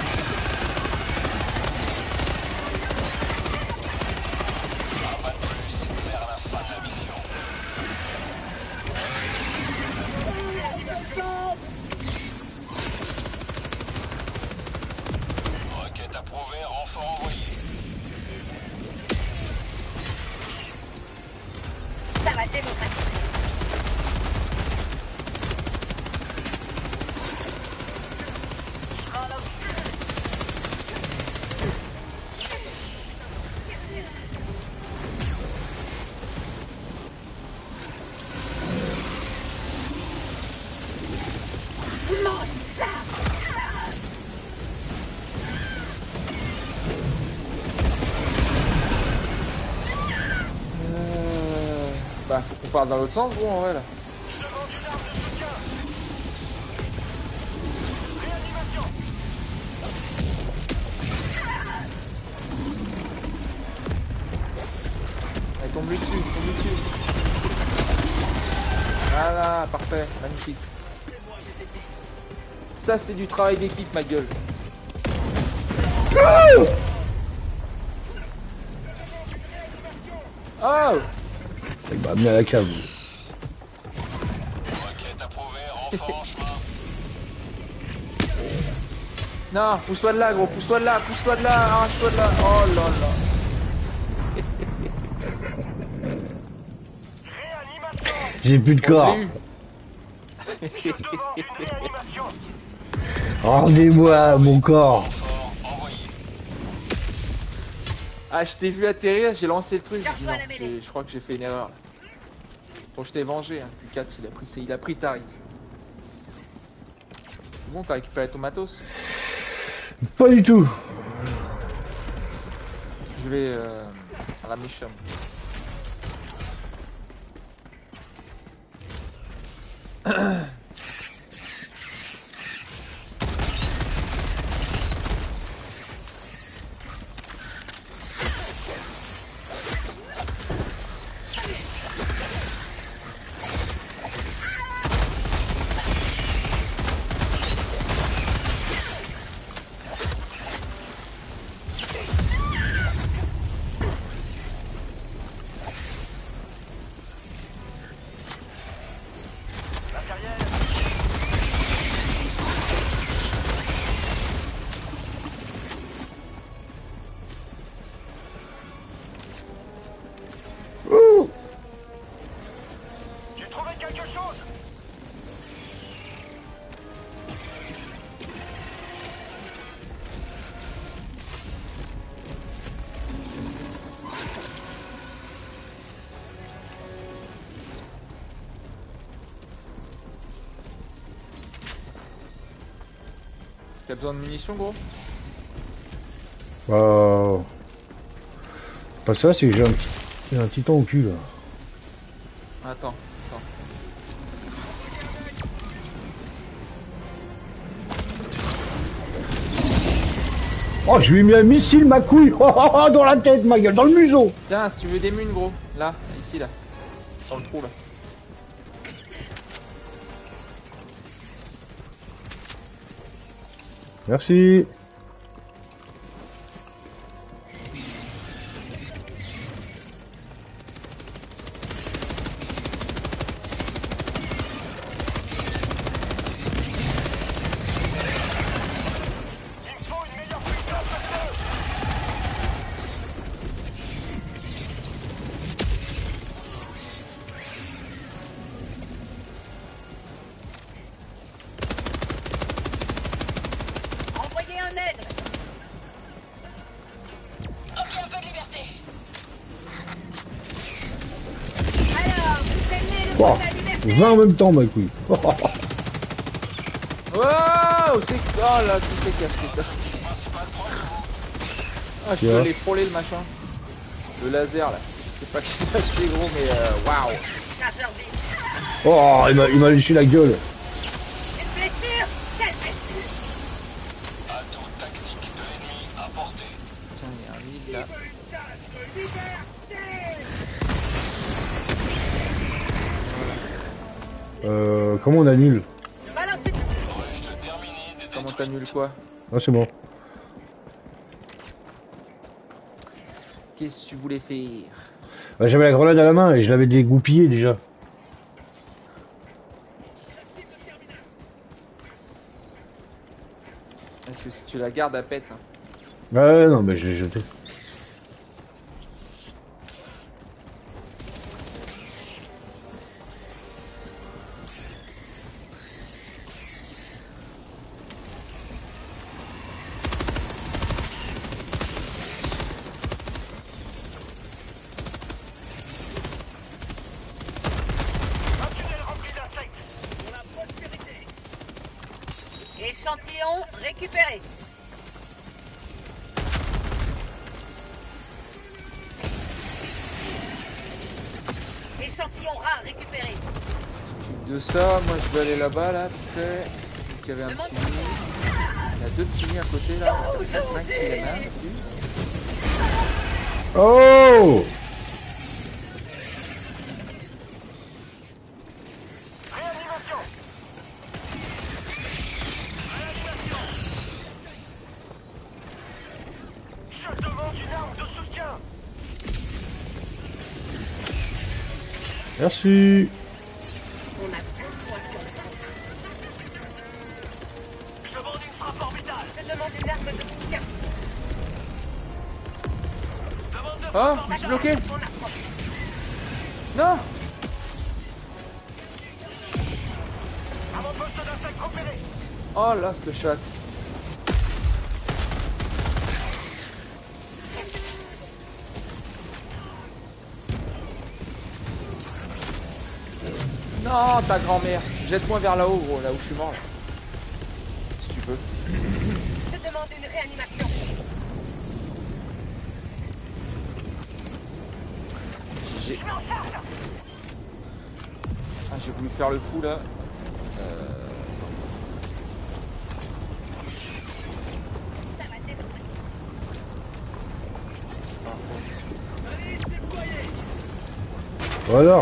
Requête approuvée. Renfort envoyé. Ça va démocratiser. Mange ça! Euh... Bah faut qu'on parte dans l'autre sens, gros, en vrai là. Je demande une arme de soutien. Réanimation. Elle tombe lui dessus, tombe lui dessus. Voilà, parfait, magnifique. Ça c'est du travail d'équipe, ma gueule. Oh! Il m'a amené à la cave. Requête approuvée. Renfort en chemin. Non, pousse-toi de là, gros, pousse-toi de là, pousse-toi de là, arrache-toi de là. Oh là là. Réanimation. J'ai plus de Bon, je corps. l'ai eu. Je demande une réanimation. Rendez-moi mon corps. Renfort envoyé. Ah, je t'ai vu atterrir, j'ai lancé le truc, j'ai dit non, Garde-toi la mêlée. j'ai- je crois que j'ai fait une erreur là. Bon, je t'ai vengé, hein. Q quatre, il a pris, il a pris tarif. C'est bon, t'as récupéré ton matos? Pas du tout. Je vais euh, à la mission. Ouh. J'ai trouvé quelque chose. T'as besoin de munitions, gros? Euh... Pas ça, c'est que j'ai un, petit- j'ai un titan au cul là. Attends, attends. Oh, je lui ai mis un missile, ma couille. Oh, oh, oh, dans la tête, ma gueule, dans le museau. Tiens, si tu veux des munes, gros. Là, ici, là. Dans le trou, là. Merci. Envoyez un aide. Ok, un peu de liberté. Alors, vous aimez le Oh, goût de la liberté? vingt en même temps, ma couille. Oh, oh, oh. Wow, c'est... Oh là, qui c'est qui a fait ça? Ah, je Yeah. peux les frôler, le machin. Le laser, là. Je sais pas qui l'a acheté, gros, mais euh, waouh. Chargeur vide. Oh, il m'a il m'a léché la gueule. Une blessure? Quelle blessure? Atout tactique de l'ennemi à portée. Tiens, il y a un mid, là. Euh, comment on annule? Je balance une... Aurais-je terminé des Comment t'annules quoi? Ah, c'est bon. Qu'est-ce que tu voulais faire? Bah, j'avais la grenade à la main et je l'avais dégoupillée déjà. Parce que si tu la gardes, elle pète. Hein. Ouais, non, mais je l'ai jeté. Un tunnel rempli d'insectes. Pour la prospérité. Échantillon récupéré. Échantillon rare récupéré. De ça, moi je vais aller là-bas, là, vite fait. Donc il y avait un petit mini. Il y a deux petits mini à côté, là. On va faire cinq qui est là. Oh! Réanimation. Réanimation. Je demande une arme de soutien. Merci. On a deux points sur le front. Je demande une frappe orbitale. Je demande une arme de soutien. Demande de Oh, frappe je me suis orbitale. bloqué. On approche. Non! Avant-poste d'insectes repéré. Oh là, cette chatte. Non, ta grand-mère. Jette-moi vers là-haut, gros, là où je suis mort. Là. Si tu peux. Je demande une réanimation. J'ai... Ah, j'ai voulu faire le fou, là. Euh... Ça va détruire. Voilà.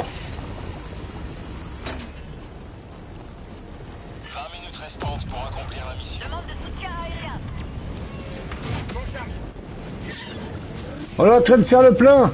vingt minutes restantes pour accomplir la mission. Demande de soutien aérien. On est en train de faire le plein.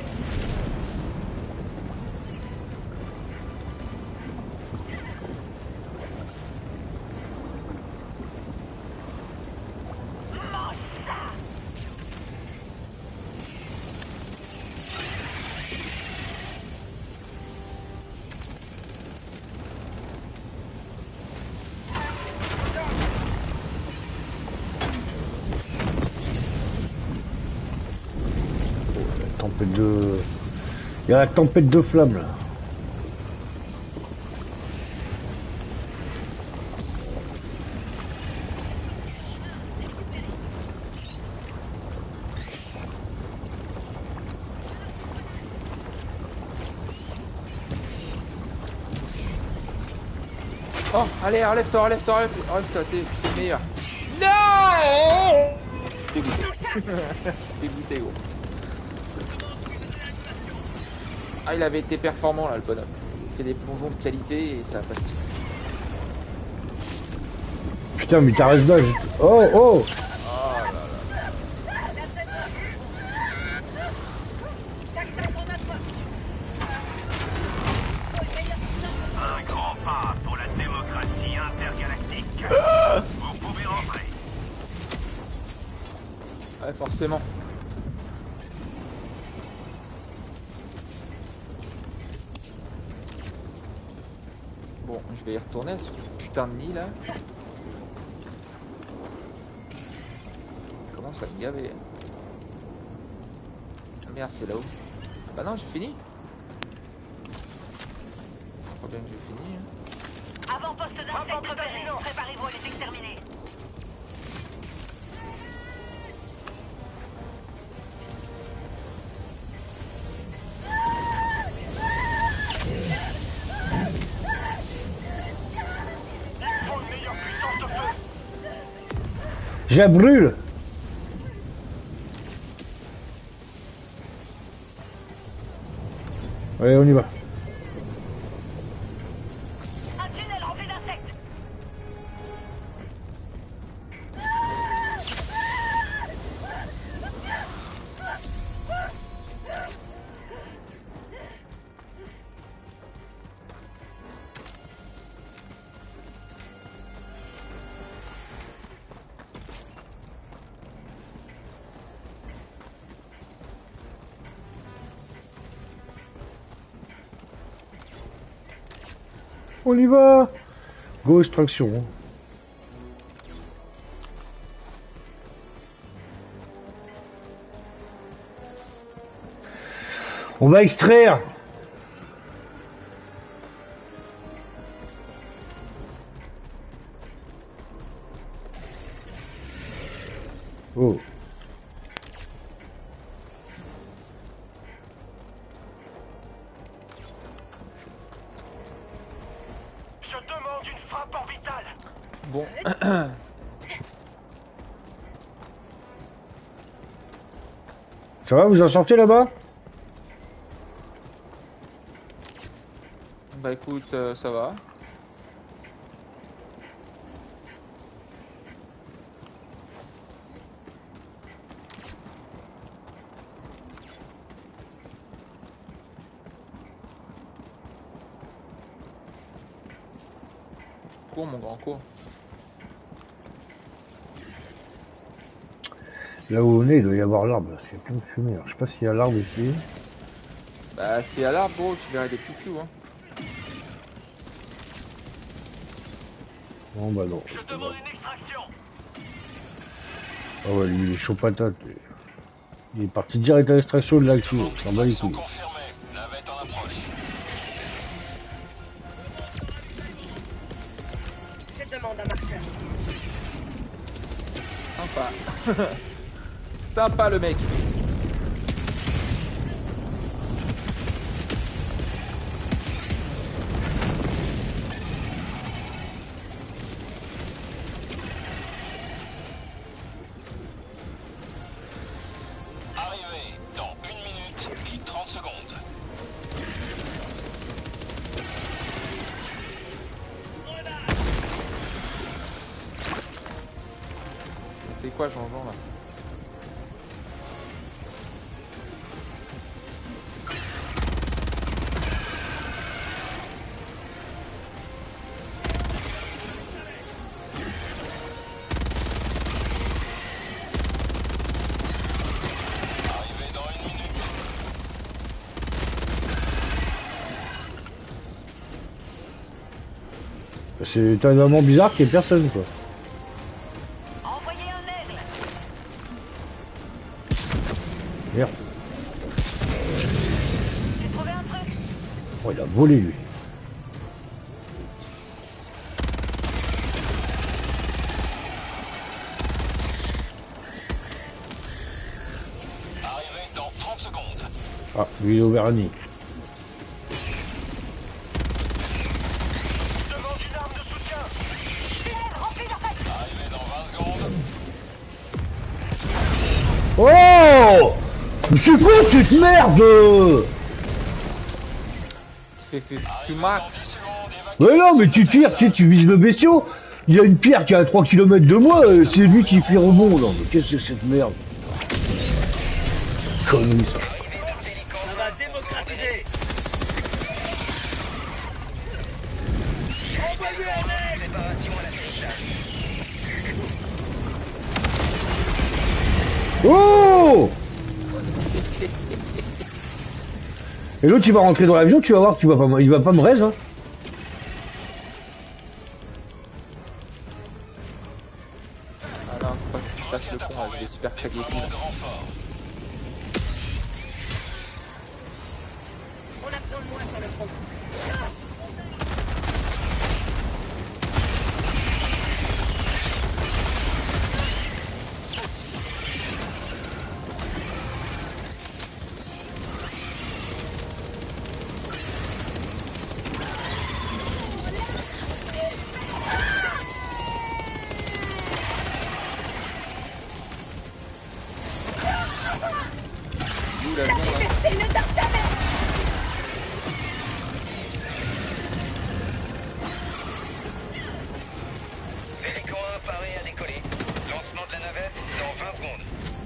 Tempête de... Il y a la tempête de flammes là. Oh, allez, relève-toi, relève-toi, relève-toi, relève-toi, t'es t'es le meilleur. Non. Dégoûté. Dégoûté, gros. Ah, il avait été performant là, le bonhomme. Il fait des plongeons de qualité et ça a pas stylé. Putain, mais t'as resté là. je- Oh, oh. Un grand pas pour la démocratie intergalactique. Vous pouvez rentrer. Ouais, forcément. Bon, je vais y retourner à ce putain de nid là. Comment ça me gaver? Ah merde, c'est là-haut. Bah non, j'ai fini. Je crois bien que j'ai fini. Hein. Avant-poste d'insectes repéré. Préparez-vous à les exterminer. Je brûle. Allez, on y va. Un tunnel rempli d'insectes. On y va. Go extraction. On va extraire. Oh. Je demande une frappe orbitale. Bon. Ça va, vous en sortez là-bas? Bah écoute, euh, ça va. Cours mon grand, cours. Là où on est, il doit y avoir l'arbre, parce qu'il y a plein de fumée. Alors, je sais pas s'il y a l'arbre ici. Bah c'est à l'arbre gros, tu verrais des cucus hein. Non, bah non. Je demande une extraction. Ah ouais, lui, il est chaud patate. lui. Il est parti direct à l'extraction de l'action. On s'en bat les Extraction couilles. confirmée. Navette en approche. Je demande un marcheur. Sympa. Sympa le mec. Arrivé dans une minute et trente secondes. C'est quoi Jean-Jean là? Arrivé dans une minute. C'est étonnamment bizarre qu'il y ait personne, quoi. Envoyez un aigle. Merde. J'ai trouvé un truc. Oh, il a volé, lui. Arrivé dans trente secondes. Ah, lui, il est au vernis. Je demande une arme de soutien. Mais c'est quoi cette merde? Fais, fais, fais max. Ouais non mais tu tires, tu sais, tu vises le bestiau. Il y a une pierre qui est à trois kilomètres de moi, euh, c'est lui qui fait rebond. Non mais qu'est-ce que c'est cette merde? Connerie ça. Ça va démocratiser. Envoyez un mec. Préparation à l'atterrissage. Oh! Et l'autre il va rentrer dans l'avion, tu vas voir qu'il va pas, il va pas me raise hein. Ah non, faut pas que tu fasses le con avec des super craqués. On a besoin de moi sur le front. D'où l'avion là. C'est une tartane. Hélico un paré à décoller. Lancement de la navette dans vingt secondes.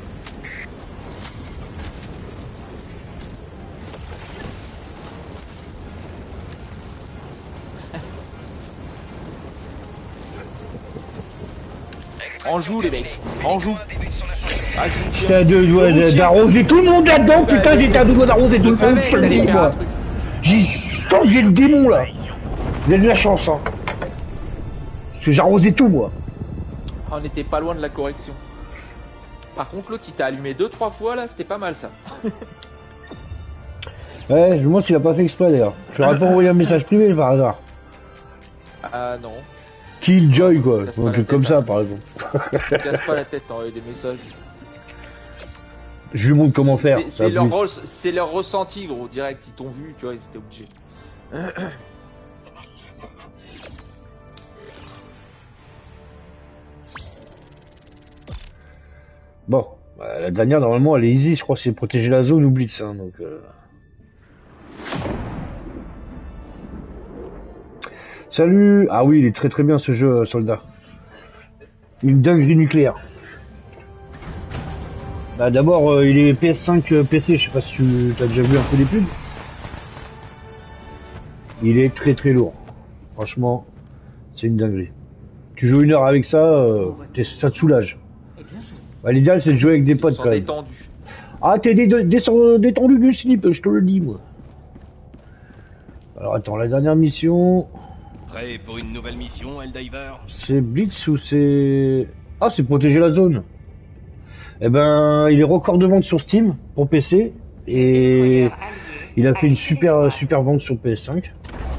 En joue les mecs, en joue. Ah, je J'étais à deux doigts Je vous d'arroser tout le monde là-dedans, putain j'étais à deux doigts d'arroser tout le monde, savais je te le que dis t'allais faire un moi. truc. J'ai tant que j'ai le démon là. Vous avez de la chance hein. Parce que j'ai arrosé tout moi. Ah, on était pas loin de la correction. Par contre l'autre il t'a allumé deux trois fois là, c'était pas mal ça. Ouais, je me demande s'il a pas fait exprès d'ailleurs. Je leur ai pas envoyé un message privé par hasard. Ah non, Killjoy quoi, Casse un pas la truc tête, comme ça hein. par exemple. casse pas la tête, t'envoies des messages. Je lui montre comment faire. C'est- ça C'est leur, plus. re- c'est leur ressenti gros, direct, ils t'ont vu, tu vois, ils étaient obligés. Bon, bah, la dernière normalement elle est easy, je crois que c'est protéger la zone ou blitz hein, donc. Euh... Salut. Ah oui, il est très très bien ce jeu, euh, soldat. Une dinguerie nucléaire. Bah d'abord euh, il est P S cinq euh, P C, je sais pas si tu as déjà vu un peu les pubs. Il est très très lourd. Franchement, c'est une dinguerie. Tu joues une heure avec ça, euh, t'es- ça te soulage. Bah, l'idéal c'est de jouer avec des Ils potes sont quand même. détendus. Ah t'es dé- descend- détendu du slip, je te le dis moi. Alors attends, la dernière mission, Prêt pour une nouvelle mission, Helldiver? c'est Blitz ou c'est... Ah c'est protéger la zone. Eh ben il est record de vente sur Steam pour P C et il a fait une super super vente sur P S cinq.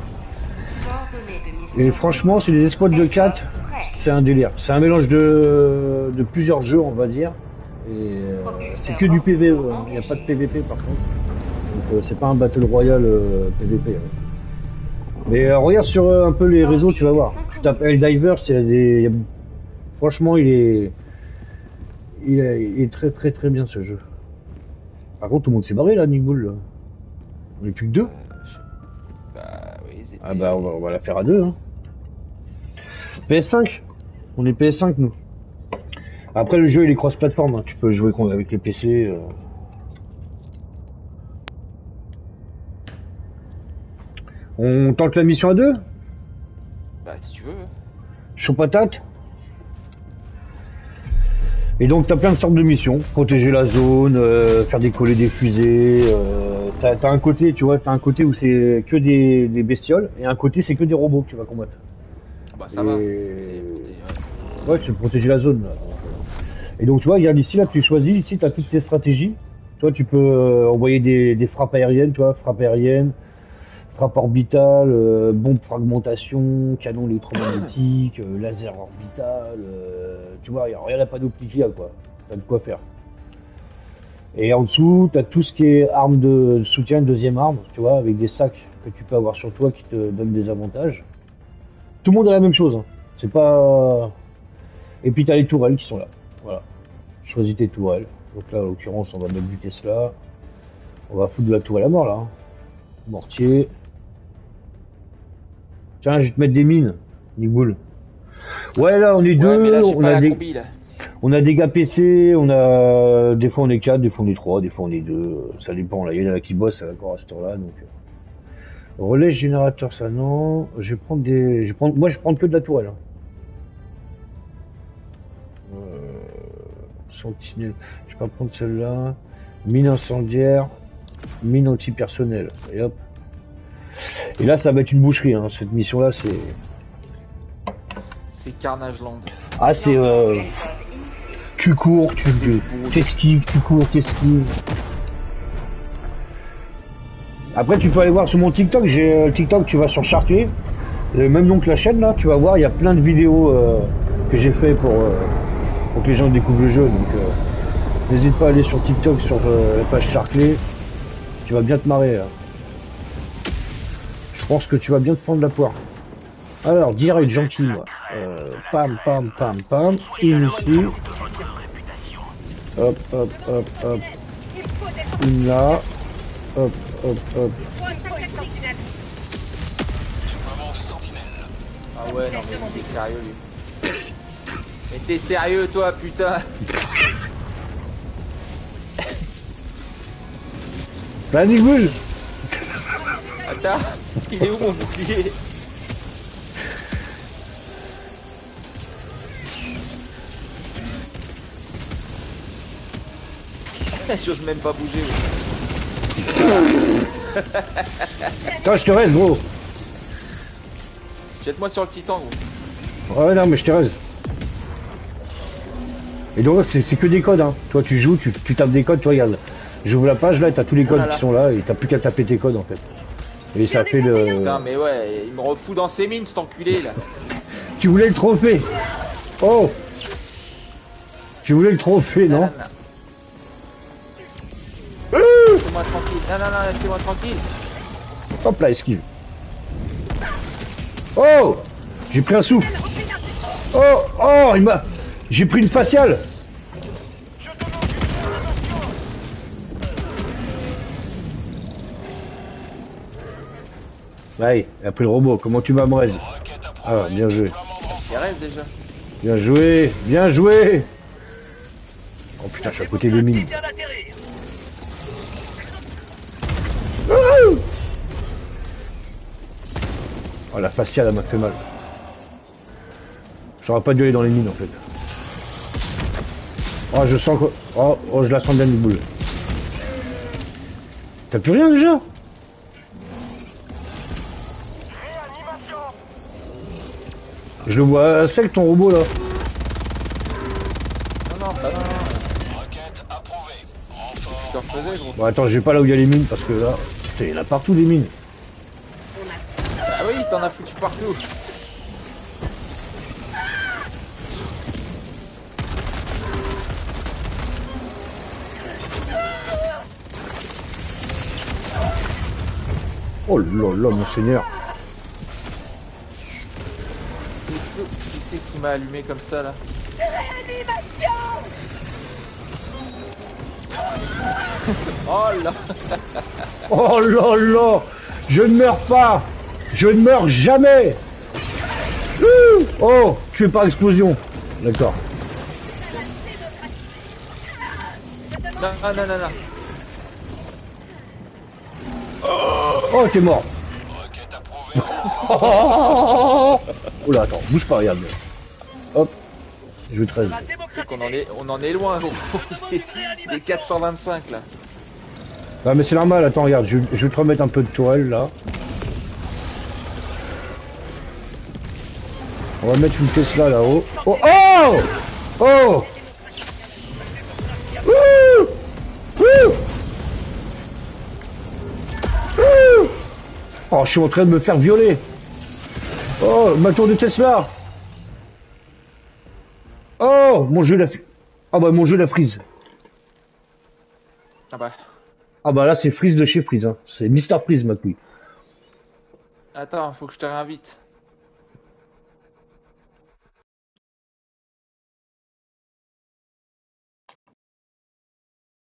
Et franchement c'est des escouades de quatre, c'est un délire. C'est un mélange de, de plusieurs jeux on va dire. Et euh, c'est que du P V E, hein. Il n'y a pas de P V P par contre. Donc euh, c'est pas un Battle Royale euh, P V P. hein. Mais euh, regarde sur euh, un peu les réseaux, tu vas voir. Tu tapes Helldiver, c'est des... il y a- franchement il est... Il est... il est très très très bien ce jeu. Par contre tout le monde s'est barré là, Nick Bull. Là. On est plus que deux. Bah oui, ils étaient... Ah bah on va, on va la faire à deux. Hein. P S cinq. On est P S cinq nous. Après le jeu il est cross-platform, hein. Tu peux jouer con- avec les P C. euh. On tente la mission à deux. Bah si tu veux. Chaud patate. Et donc t'as plein de sortes de missions, protéger la zone, euh, faire décoller des fusées, euh, t'as, t'as un côté, tu vois, t'as un côté où c'est que des, des bestioles, et un côté c'est que des robots que tu vas combattre. Bah ça Et- va. C'est protégé, ouais. Ouais, tu veux protéger la zone. Là. Et donc tu vois, regarde ici, là tu choisis, ici tu as toutes tes stratégies. Toi tu peux euh, envoyer des, des frappes aériennes, tu vois, frappes aériennes, frappes orbitales, euh, bombes fragmentation, canon électromagnétique, euh, laser orbital, euh, tu vois, y a rien à panoplie qu'il y a quoi. T'as de quoi faire. Et en dessous, t'as tout ce qui est arme de soutien, deuxième arme, tu vois, avec des sacs que tu peux avoir sur toi qui te donnent des avantages. Tout le monde a la même chose, hein. C'est pas... Et puis t'as les tourelles qui sont là. Voilà. Choisis tes tourelles. Donc là, en l'occurrence, on va mettre du Tesla. On va foutre de la tour à la mort, là. Hein. Mortier. Tiens, je vais te mettre des mines, Nigoul. Ouais, là, on est Ouais, deux, mais là, j'ai on pas a la des... combi, là. On a des gars P C, on a des fois on est quatre, des fois on est trois, des fois on est deux, ça dépend là, il y en a qui bossent encore à cette heure-là donc. Relais générateur ça non, je vais prendre des. Je vais prendre... Moi je prends que de la tourelle. Hein. Euh... Sentinelle. Je vais pas prendre celle-là. Mine incendiaire, mine anti-personnel. Et hop. Et là ça va être une boucherie, hein. Cette mission là c'est. C'est Carnage Land. Ah c'est euh... tu cours, tu t'esquives, tu cours, t'esquives. Après tu peux aller voir sur mon TikTok, j'ai euh, TikTok, tu vas sur Charclay, le même nom que la chaîne là, tu vas voir, il y a plein de vidéos euh, que j'ai fait pour, euh, pour que les gens découvrent le jeu, donc euh, n'hésite pas à aller sur TikTok, sur euh, la page Charclay, tu vas bien te marrer là. Je pense que tu vas bien te prendre la poire. Alors, direct gentil moi, euh, pam pam pam pam, une ici, hop hop hop hop, une là, hop hop hop. Ah ouais, non mais t'es sérieux lui. Mais t'es sérieux toi putain. Bah Nigoul. Attends, il est où mon bouclier? J'ose même pas bouger. Toi je te reste gros. Jette-moi sur le titan gros. Ouais non mais je te reste. Et donc c'est que des codes hein. Toi tu joues, tu, tu tapes des codes, tu regardes. J'ouvre la page là et t'as tous les codes oh là là. qui sont là et t'as plus qu'à taper tes codes en fait. Et ça fait le... Putain mais ouais, il me refout dans ses mines cet enculé là. Tu voulais le trophée. Oh. Tu voulais le trophée non, non, non. Laissez-moi tranquille, non non non laissez-moi tranquille. Hop là esquive. Oh. J'ai pris un souffle. Oh oh il m'a... J'ai pris une faciale. Allez, il a pris le robot, comment tu vas Mrez? Ah bien joué. Il reste déjà. Bien joué, bien joué. Oh putain, je suis à côté des mines. Oh la faciale elle m'a fait mal. J'aurais pas dû aller dans les mines en fait. Oh je sens que... Oh, oh je la sens bien du boule. T'as plus rien déjà? Je le vois sec ton robot là. Non non, pas non, non. Requête approuvée. Je te refaisais gros. Bon attends, je vais pas là où il y a les mines parce que là... Putain, il y en a partout des mines. Ah oui, t'en as foutu partout. Oh là là, mon seigneur. Qui c'est qui m'a allumé comme ça là? Oh là. Oh là là. Je ne meurs pas. Je ne meurs jamais. Oh, tu es par explosion. D'accord. Non, non, non, non, non. Oh, t'es mort. Oh là, attends, bouge pas, regarde. Hop, je veux treize. C'est qu'on en est, on en est loin, gros. Les quatre cent vingt-cinq là. Ah mais c'est normal, attends, regarde, je, je vais te remettre un peu de tourelle là. On va mettre une Tesla là-haut. Oh oh oh Ouh Ouh Ouh Oh, je suis en train de me faire violer. Oh, ma tour de Tesla. Oh, mon jeu la... Ah bah mon jeu la frise. Ah bah. Ah bah là c'est Freeze de chez Freeze, hein. C'est Mister Freeze ma couille. Attends, faut que je te réinvite.